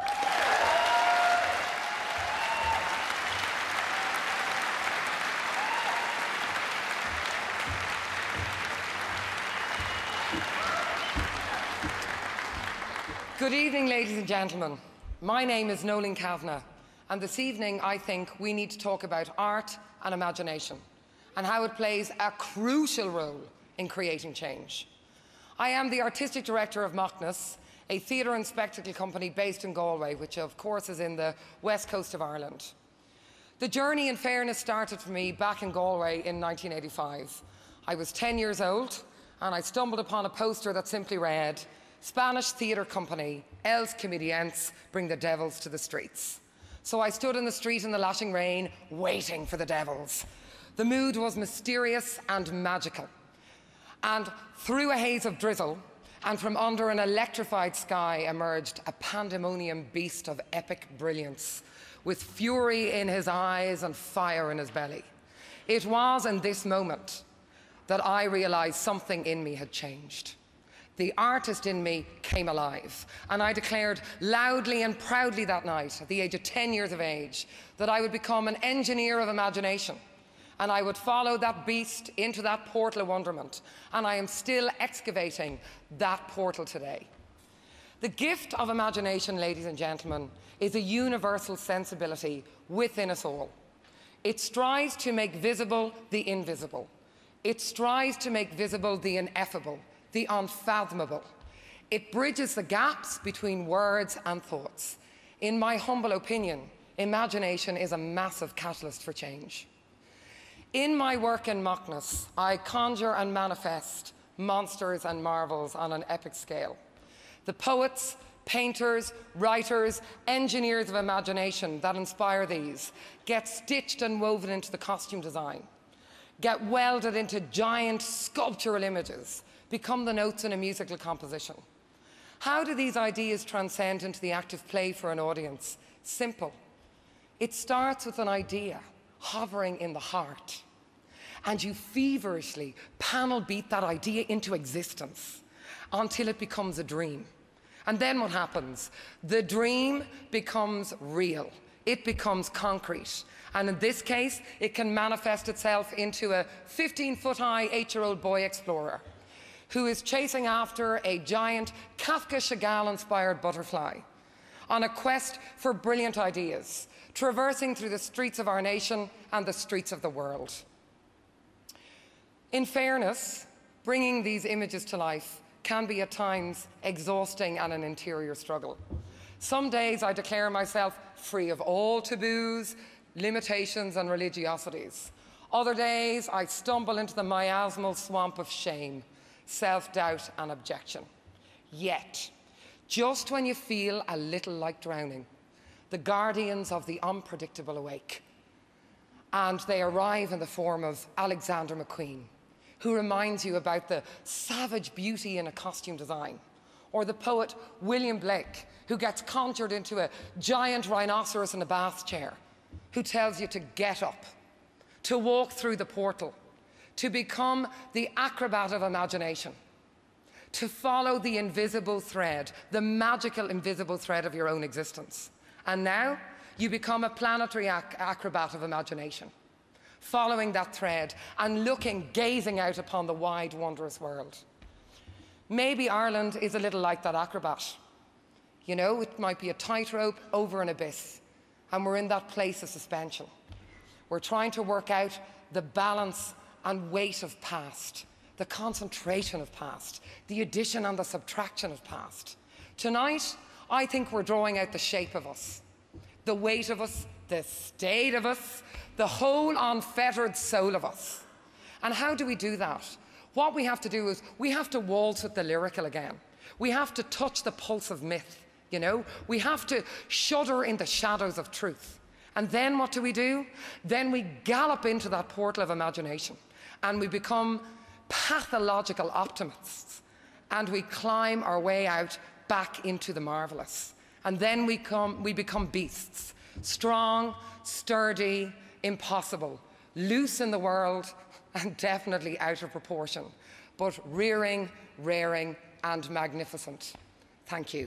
Good evening, ladies and gentlemen. My name is Nolan Kavanagh, and this evening I think we need to talk about art and imagination and how it plays a crucial role in creating change. I am the artistic director of Macnas, a theatre and spectacle company based in Galway, which of course is in the west coast of Ireland. The journey, in fairness, started for me back in Galway in nineteen eighty-five. I was ten years old and I stumbled upon a poster that simply read, "Spanish theatre company, Els comedians bring the devils to the streets." So I stood in the street in the lashing rain, waiting for the devils. The mood was mysterious and magical. And through a haze of drizzle, and from under an electrified sky, emerged a pandemonium beast of epic brilliance, with fury in his eyes and fire in his belly. It was in this moment that I realized something in me had changed. The artist in me came alive, and I declared loudly and proudly that night, at the age of ten years of age, that I would become an engineer of imagination, and I would follow that beast into that portal of wonderment, and I am still excavating that portal today. The gift of imagination, ladies and gentlemen, is a universal sensibility within us all. It strives to make visible the invisible. It strives to make visible the ineffable, the unfathomable. It bridges the gaps between words and thoughts. In my humble opinion, imagination is a massive catalyst for change. In my work in Macnas, I conjure and manifest monsters and marvels on an epic scale. The poets, painters, writers, engineers of imagination that inspire these get stitched and woven into the costume design, get welded into giant sculptural images, become the notes in a musical composition. How do these ideas transcend into the active play for an audience? Simple. It starts with an idea hovering in the heart, and you feverishly panel beat that idea into existence until it becomes a dream. And then what happens? The dream becomes real. It becomes concrete. And in this case, it can manifest itself into a fifteen-foot-high, eight-year-old boy explorer who is chasing after a giant Kafka Chagall-inspired butterfly on a quest for brilliant ideas, traversing through the streets of our nation and the streets of the world. In fairness, bringing these images to life can be at times exhausting and an interior struggle. Some days I declare myself free of all taboos, limitations and religiosities. Other days I stumble into the miasmal swamp of shame, self-doubt and objection. Yet, just when you feel a little like drowning, the guardians of the unpredictable awake, and they arrive in the form of Alexander McQueen, who reminds you about the savage beauty in a costume design, or the poet William Blake, who gets conjured into a giant rhinoceros in a bath chair, who tells you to get up, to walk through the portal, to become the acrobat of imagination, to follow the invisible thread, the magical invisible thread of your own existence. And now you become a planetary ac acrobat of imagination, following that thread and looking, gazing out upon the wide, wondrous world. Maybe Ireland is a little like that acrobat. You know, it might be a tightrope over an abyss, and we're in that place of suspension. We're trying to work out the balance and weight of past, the concentration of past, the addition and the subtraction of past. Tonight, I think we're drawing out the shape of us, the weight of us, the state of us, the whole unfettered soul of us. And how do we do that? What we have to do is we have to waltz with the lyrical again. We have to touch the pulse of myth, you know? We have to shudder in the shadows of truth. And then what do we do? Then we gallop into that portal of imagination and we become pathological optimists and we climb our way out back into the marvellous. And then we, come, we become beasts, strong, sturdy, impossible, loose in the world and definitely out of proportion, but rearing, rearing and magnificent. Thank you.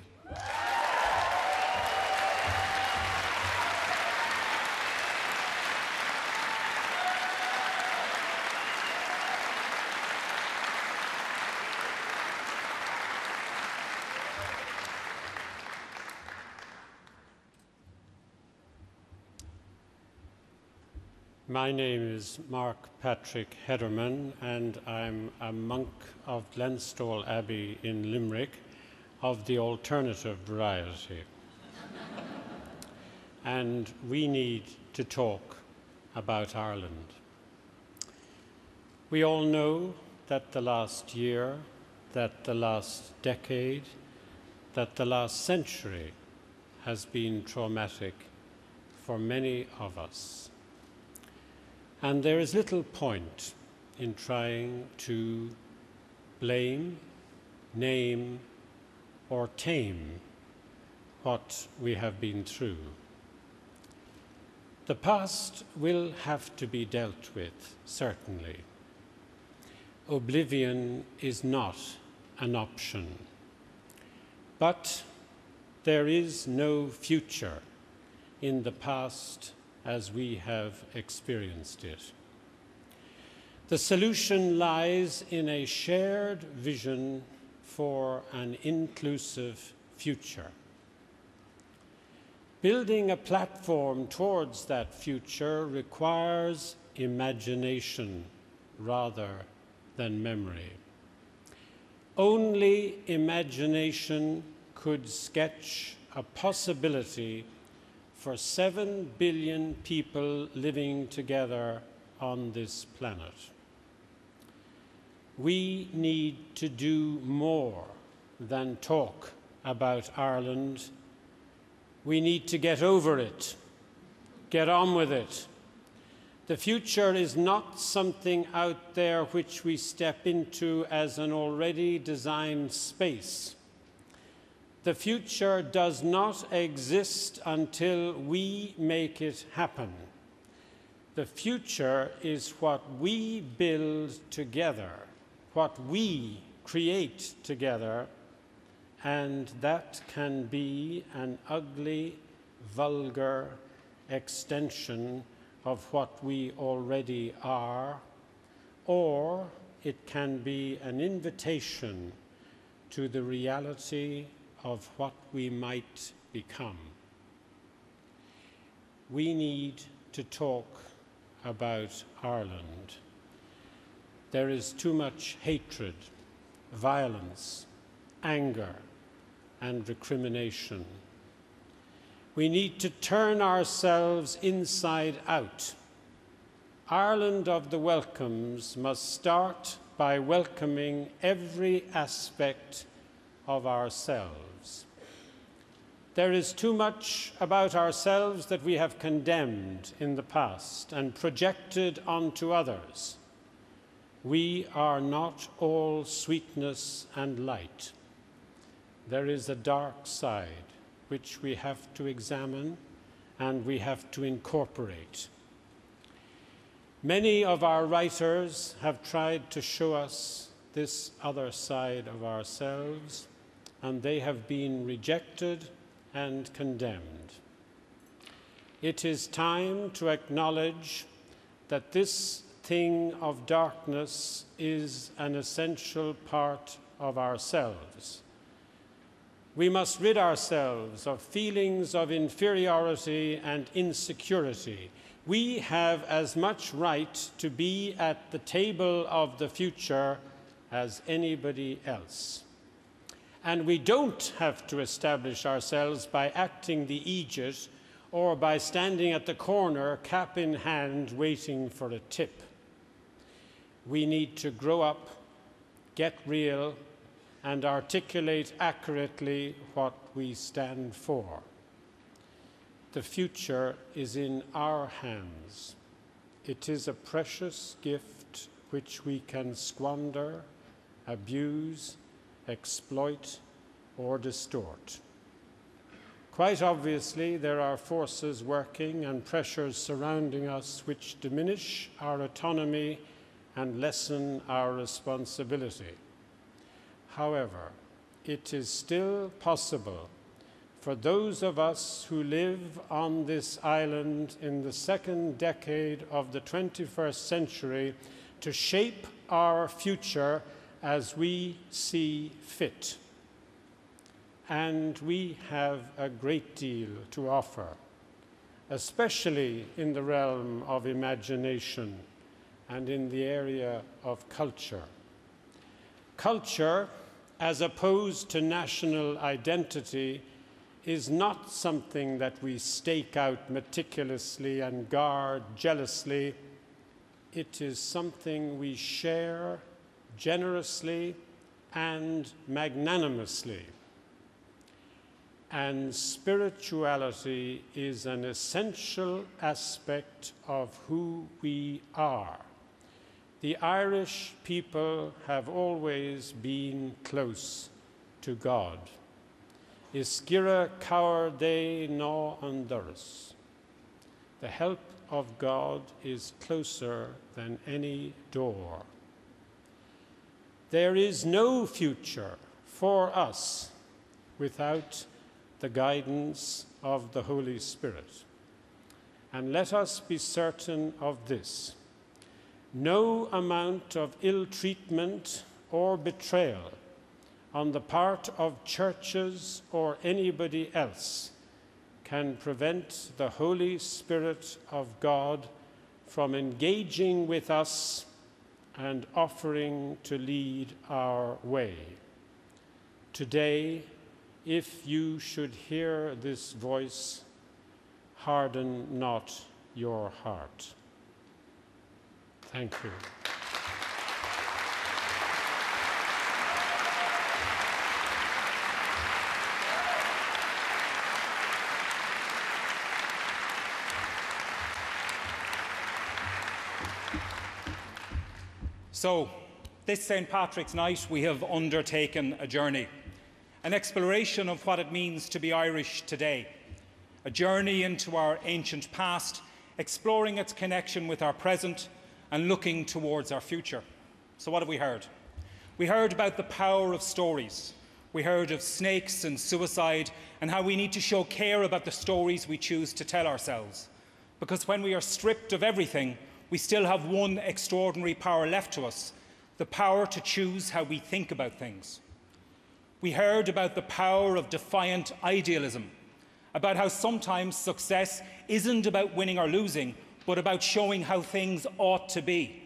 My name is Mark Patrick Hederman, and I'm a monk of Glenstole Abbey in Limerick of the alternative variety. And we need to talk about Ireland. We all know that the last year, that the last decade, that the last century has been traumatic for many of us. And there is little point in trying to blame, name, or tame what we have been through. The past will have to be dealt with, certainly. Oblivion is not an option. But there is no future in the past as we have experienced it. The solution lies in a shared vision for an inclusive future. Building a platform towards that future requires imagination rather than memory. Only imagination could sketch a possibility for seven billion people living together on this planet. We need to do more than talk about Ireland. We need to get over it, get on with it. The future is not something out there which we step into as an already designed space. The future does not exist until we make it happen. The future is what we build together, what we create together, and that can be an ugly, vulgar extension of what we already are, or it can be an invitation to the reality of what we might become. We need to talk about Ireland. There is too much hatred, violence, anger, and recrimination. We need to turn ourselves inside out. Ireland of the welcomes must start by welcoming every aspect of ourselves. There is too much about ourselves that we have condemned in the past and projected onto others. We are not all sweetness and light. There is a dark side which we have to examine and we have to incorporate. Many of our writers have tried to show us this other side of ourselves, and they have been rejected and condemned. It is time to acknowledge that this thing of darkness is an essential part of ourselves. We must rid ourselves of feelings of inferiority and insecurity. We have as much right to be at the table of the future as anybody else. And we don't have to establish ourselves by acting the aegis or by standing at the corner, cap in hand, waiting for a tip. We need to grow up get real, and articulate accurately what we stand for. The future is in our hands. It is a precious gift which we can squander, abuse, exploit, or distort. Quite obviously, there are forces working and pressures surrounding us which diminish our autonomy and lessen our responsibility. However, it is still possible for those of us who live on this island in the second decade of the twenty-first century to shape our future as we see fit. And we have a great deal to offer, especially in the realm of imagination and in the area of culture. Culture, as opposed to national identity, is not something that we stake out meticulously and guard jealously. It is something we share generously and magnanimously. And spirituality is an essential aspect of who we are. The Irish people have always been close to God. Isgira cower de no andurus. The help of God is closer than any door. There is no future for us without the guidance of the Holy Spirit. And let us be certain of this: no amount of ill treatment or betrayal on the part of churches or anybody else can prevent the Holy Spirit of God from engaging with us and offering to lead our way. Today, if you should hear this voice, harden not your heart. Thank you. So, this Saint Patrick's Night, we have undertaken a journey, an exploration of what it means to be Irish today, a journey into our ancient past, exploring its connection with our present and looking towards our future. So what have we heard? We heard about the power of stories. We heard of snakes and suicide and how we need to show care about the stories we choose to tell ourselves. Because when we are stripped of everything, we still have one extraordinary power left to us, the power to choose how we think about things. We heard about the power of defiant idealism, about how sometimes success isn't about winning or losing, but about showing how things ought to be.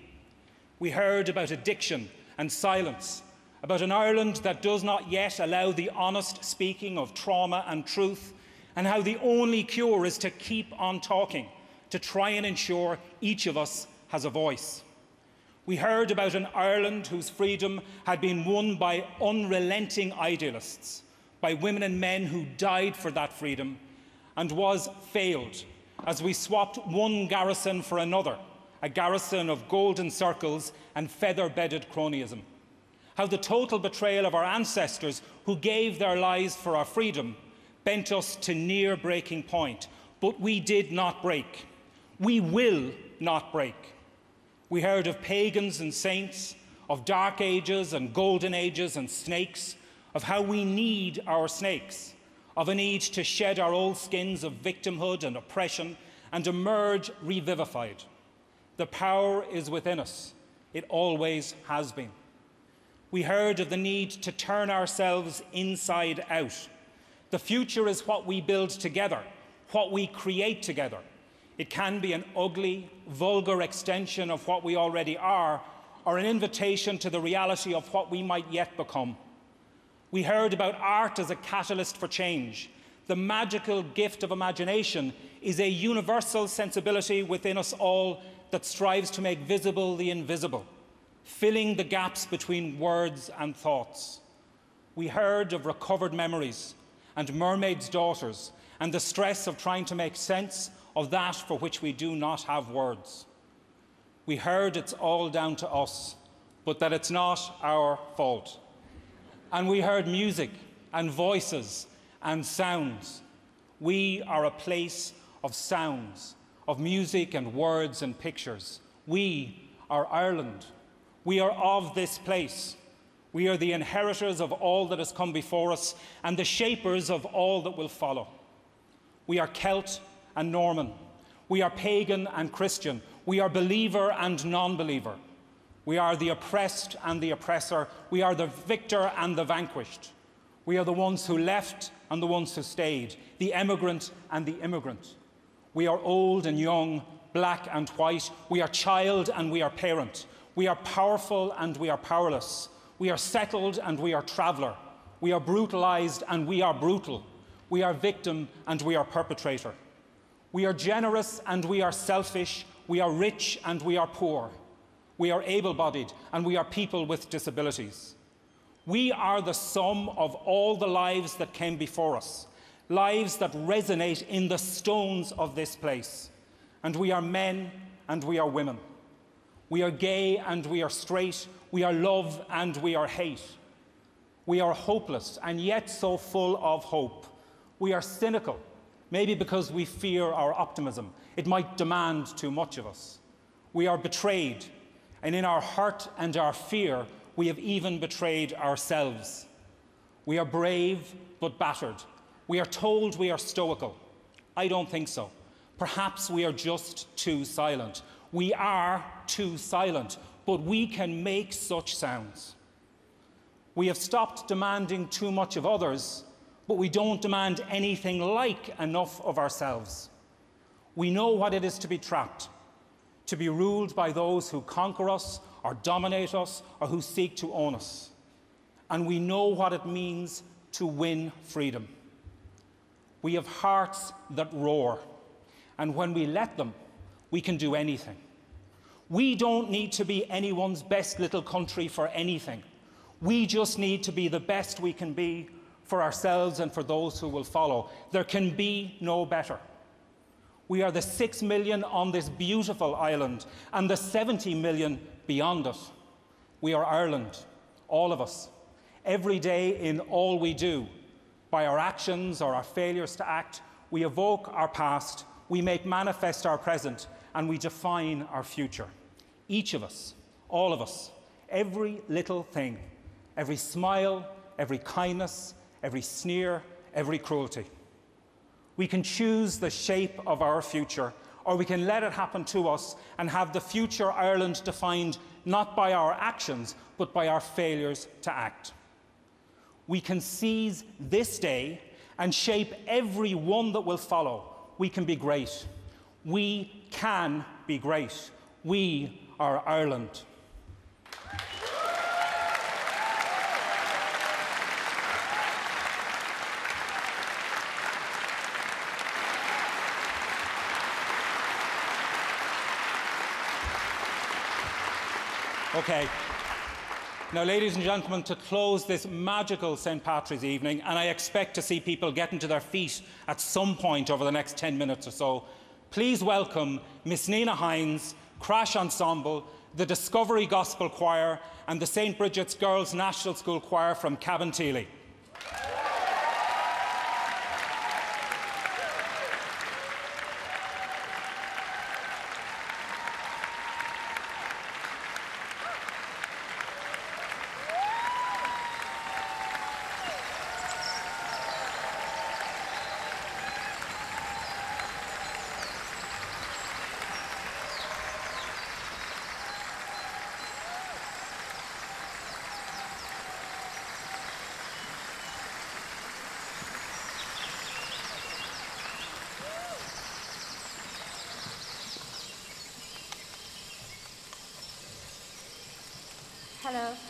We heard about addiction and silence, about an Ireland that does not yet allow the honest speaking of trauma and truth, and how the only cure is to keep on talking, to try and ensure each of us has a voice. We heard about an Ireland whose freedom had been won by unrelenting idealists, by women and men who died for that freedom, and was failed as we swapped one garrison for another, a garrison of golden circles and feather-bedded cronyism. How the total betrayal of our ancestors who gave their lives for our freedom bent us to near breaking point, but we did not break. We will not break. We heard of pagans and saints, of dark ages and golden ages and snakes, of how we need our snakes, of a need to shed our old skins of victimhood and oppression and emerge revivified. The power is within us. It always has been. We heard of the need to turn ourselves inside out. The future is what we build together, what we create together. It can be an ugly, vulgar extension of what we already are, or an invitation to the reality of what we might yet become. We heard about art as a catalyst for change. The magical gift of imagination is a universal sensibility within us all that strives to make visible the invisible. filling the gaps between words and thoughts. We heard of recovered memories and mermaids' daughters and the stress of trying to make sense of that for which we do not have words. We heard it's all down to us, but that it's not our fault. And we heard music and voices and sounds. We are a place of sounds, of music and words and pictures. We are Ireland. We are of this place. We are the inheritors of all that has come before us and the shapers of all that will follow. We are Celt and Norman. We are pagan and Christian. We are believer and non-believer. We are the oppressed and the oppressor. We are the victor and the vanquished. We are the ones who left and the ones who stayed, the emigrant and the immigrant. We are old and young, black and white. We are child and we are parent. We are powerful and we are powerless. We are settled and we are traveller. We are brutalised and we are brutal. We are victim and we are perpetrator. We are generous and we are selfish. We are rich and we are poor. We are able-bodied and we are people with disabilities. We are the sum of all the lives that came before us, lives that resonate in the stones of this place. And we are men and we are women. We are gay and we are straight. We are love and we are hate. We are hopeless and yet so full of hope. We are cynical, maybe because we fear our optimism. It might demand too much of us. We are betrayed, and in our hurt and our fear, we have even betrayed ourselves. We are brave but battered. We are told we are stoical. I don't think so. Perhaps we are just too silent. We are too silent, but we can make such sounds. We have stopped demanding too much of others, but we don't demand anything like enough of ourselves. We know what it is to be trapped, to be ruled by those who conquer us or dominate us or who seek to own us. And we know what it means to win freedom. We have hearts that roar, and when we let them, we can do anything. We don't need to be anyone's best little country for anything. We just need to be the best we can be for ourselves and for those who will follow. There can be no better. We are the six million on this beautiful island and the seventy million beyond it. We are Ireland, all of us, every day in all we do. By our actions or our failures to act, we evoke our past, we make manifest our present, and we define our future. Each of us, all of us, every little thing, every smile, every kindness, every sneer, every cruelty. We can choose the shape of our future, or we can let it happen to us and have the future Ireland defined not by our actions, but by our failures to act. We can seize this day and shape every one that will follow. We can be great. We can be great. We are Ireland. Okay. Now, ladies and gentlemen, to close this magical Saint Patrick's evening, and I expect to see people getting to their feet at some point over the next ten minutes or so, please welcome Miss Nina Hines, Crash Ensemble, the Discovery Gospel Choir, and the Saint Bridget's Girls National School Choir from Cabinteely. Hello.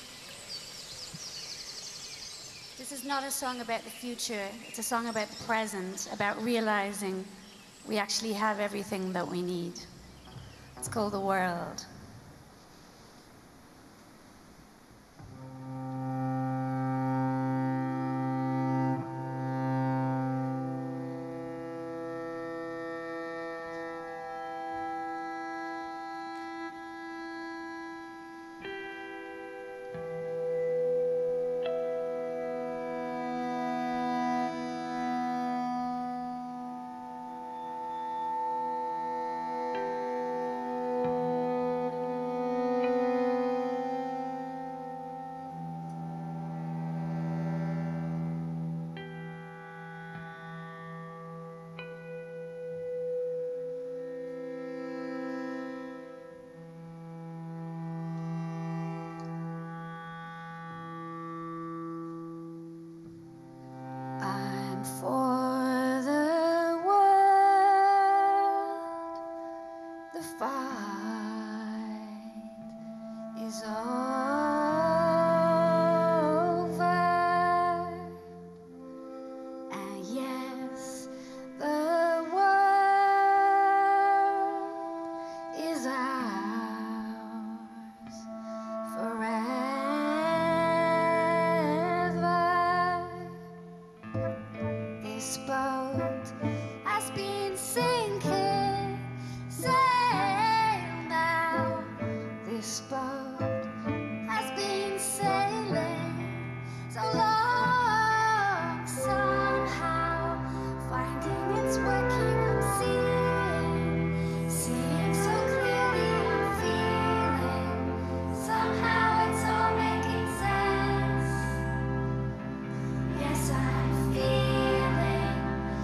This is not a song about the future, it's a song about the present, about realizing we actually have everything that we need. It's called The World. is over, and yes, the world is ours forever. This boat has been sinking, sail now. This boat has been sailing so long, somehow finding its working. I'm seeing, seeing so clearly. I'm feeling, somehow it's all making sense. Yes, I'm feeling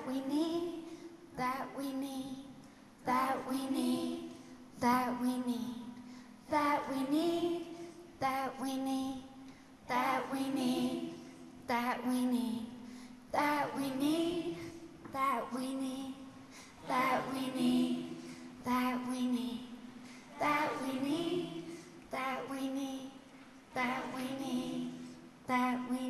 we need, that we need, that we need, that we need, that we need, that we need, that we need, that we need, that we need, that we need, that we need, that we need, that we need, that we need, that we need, that we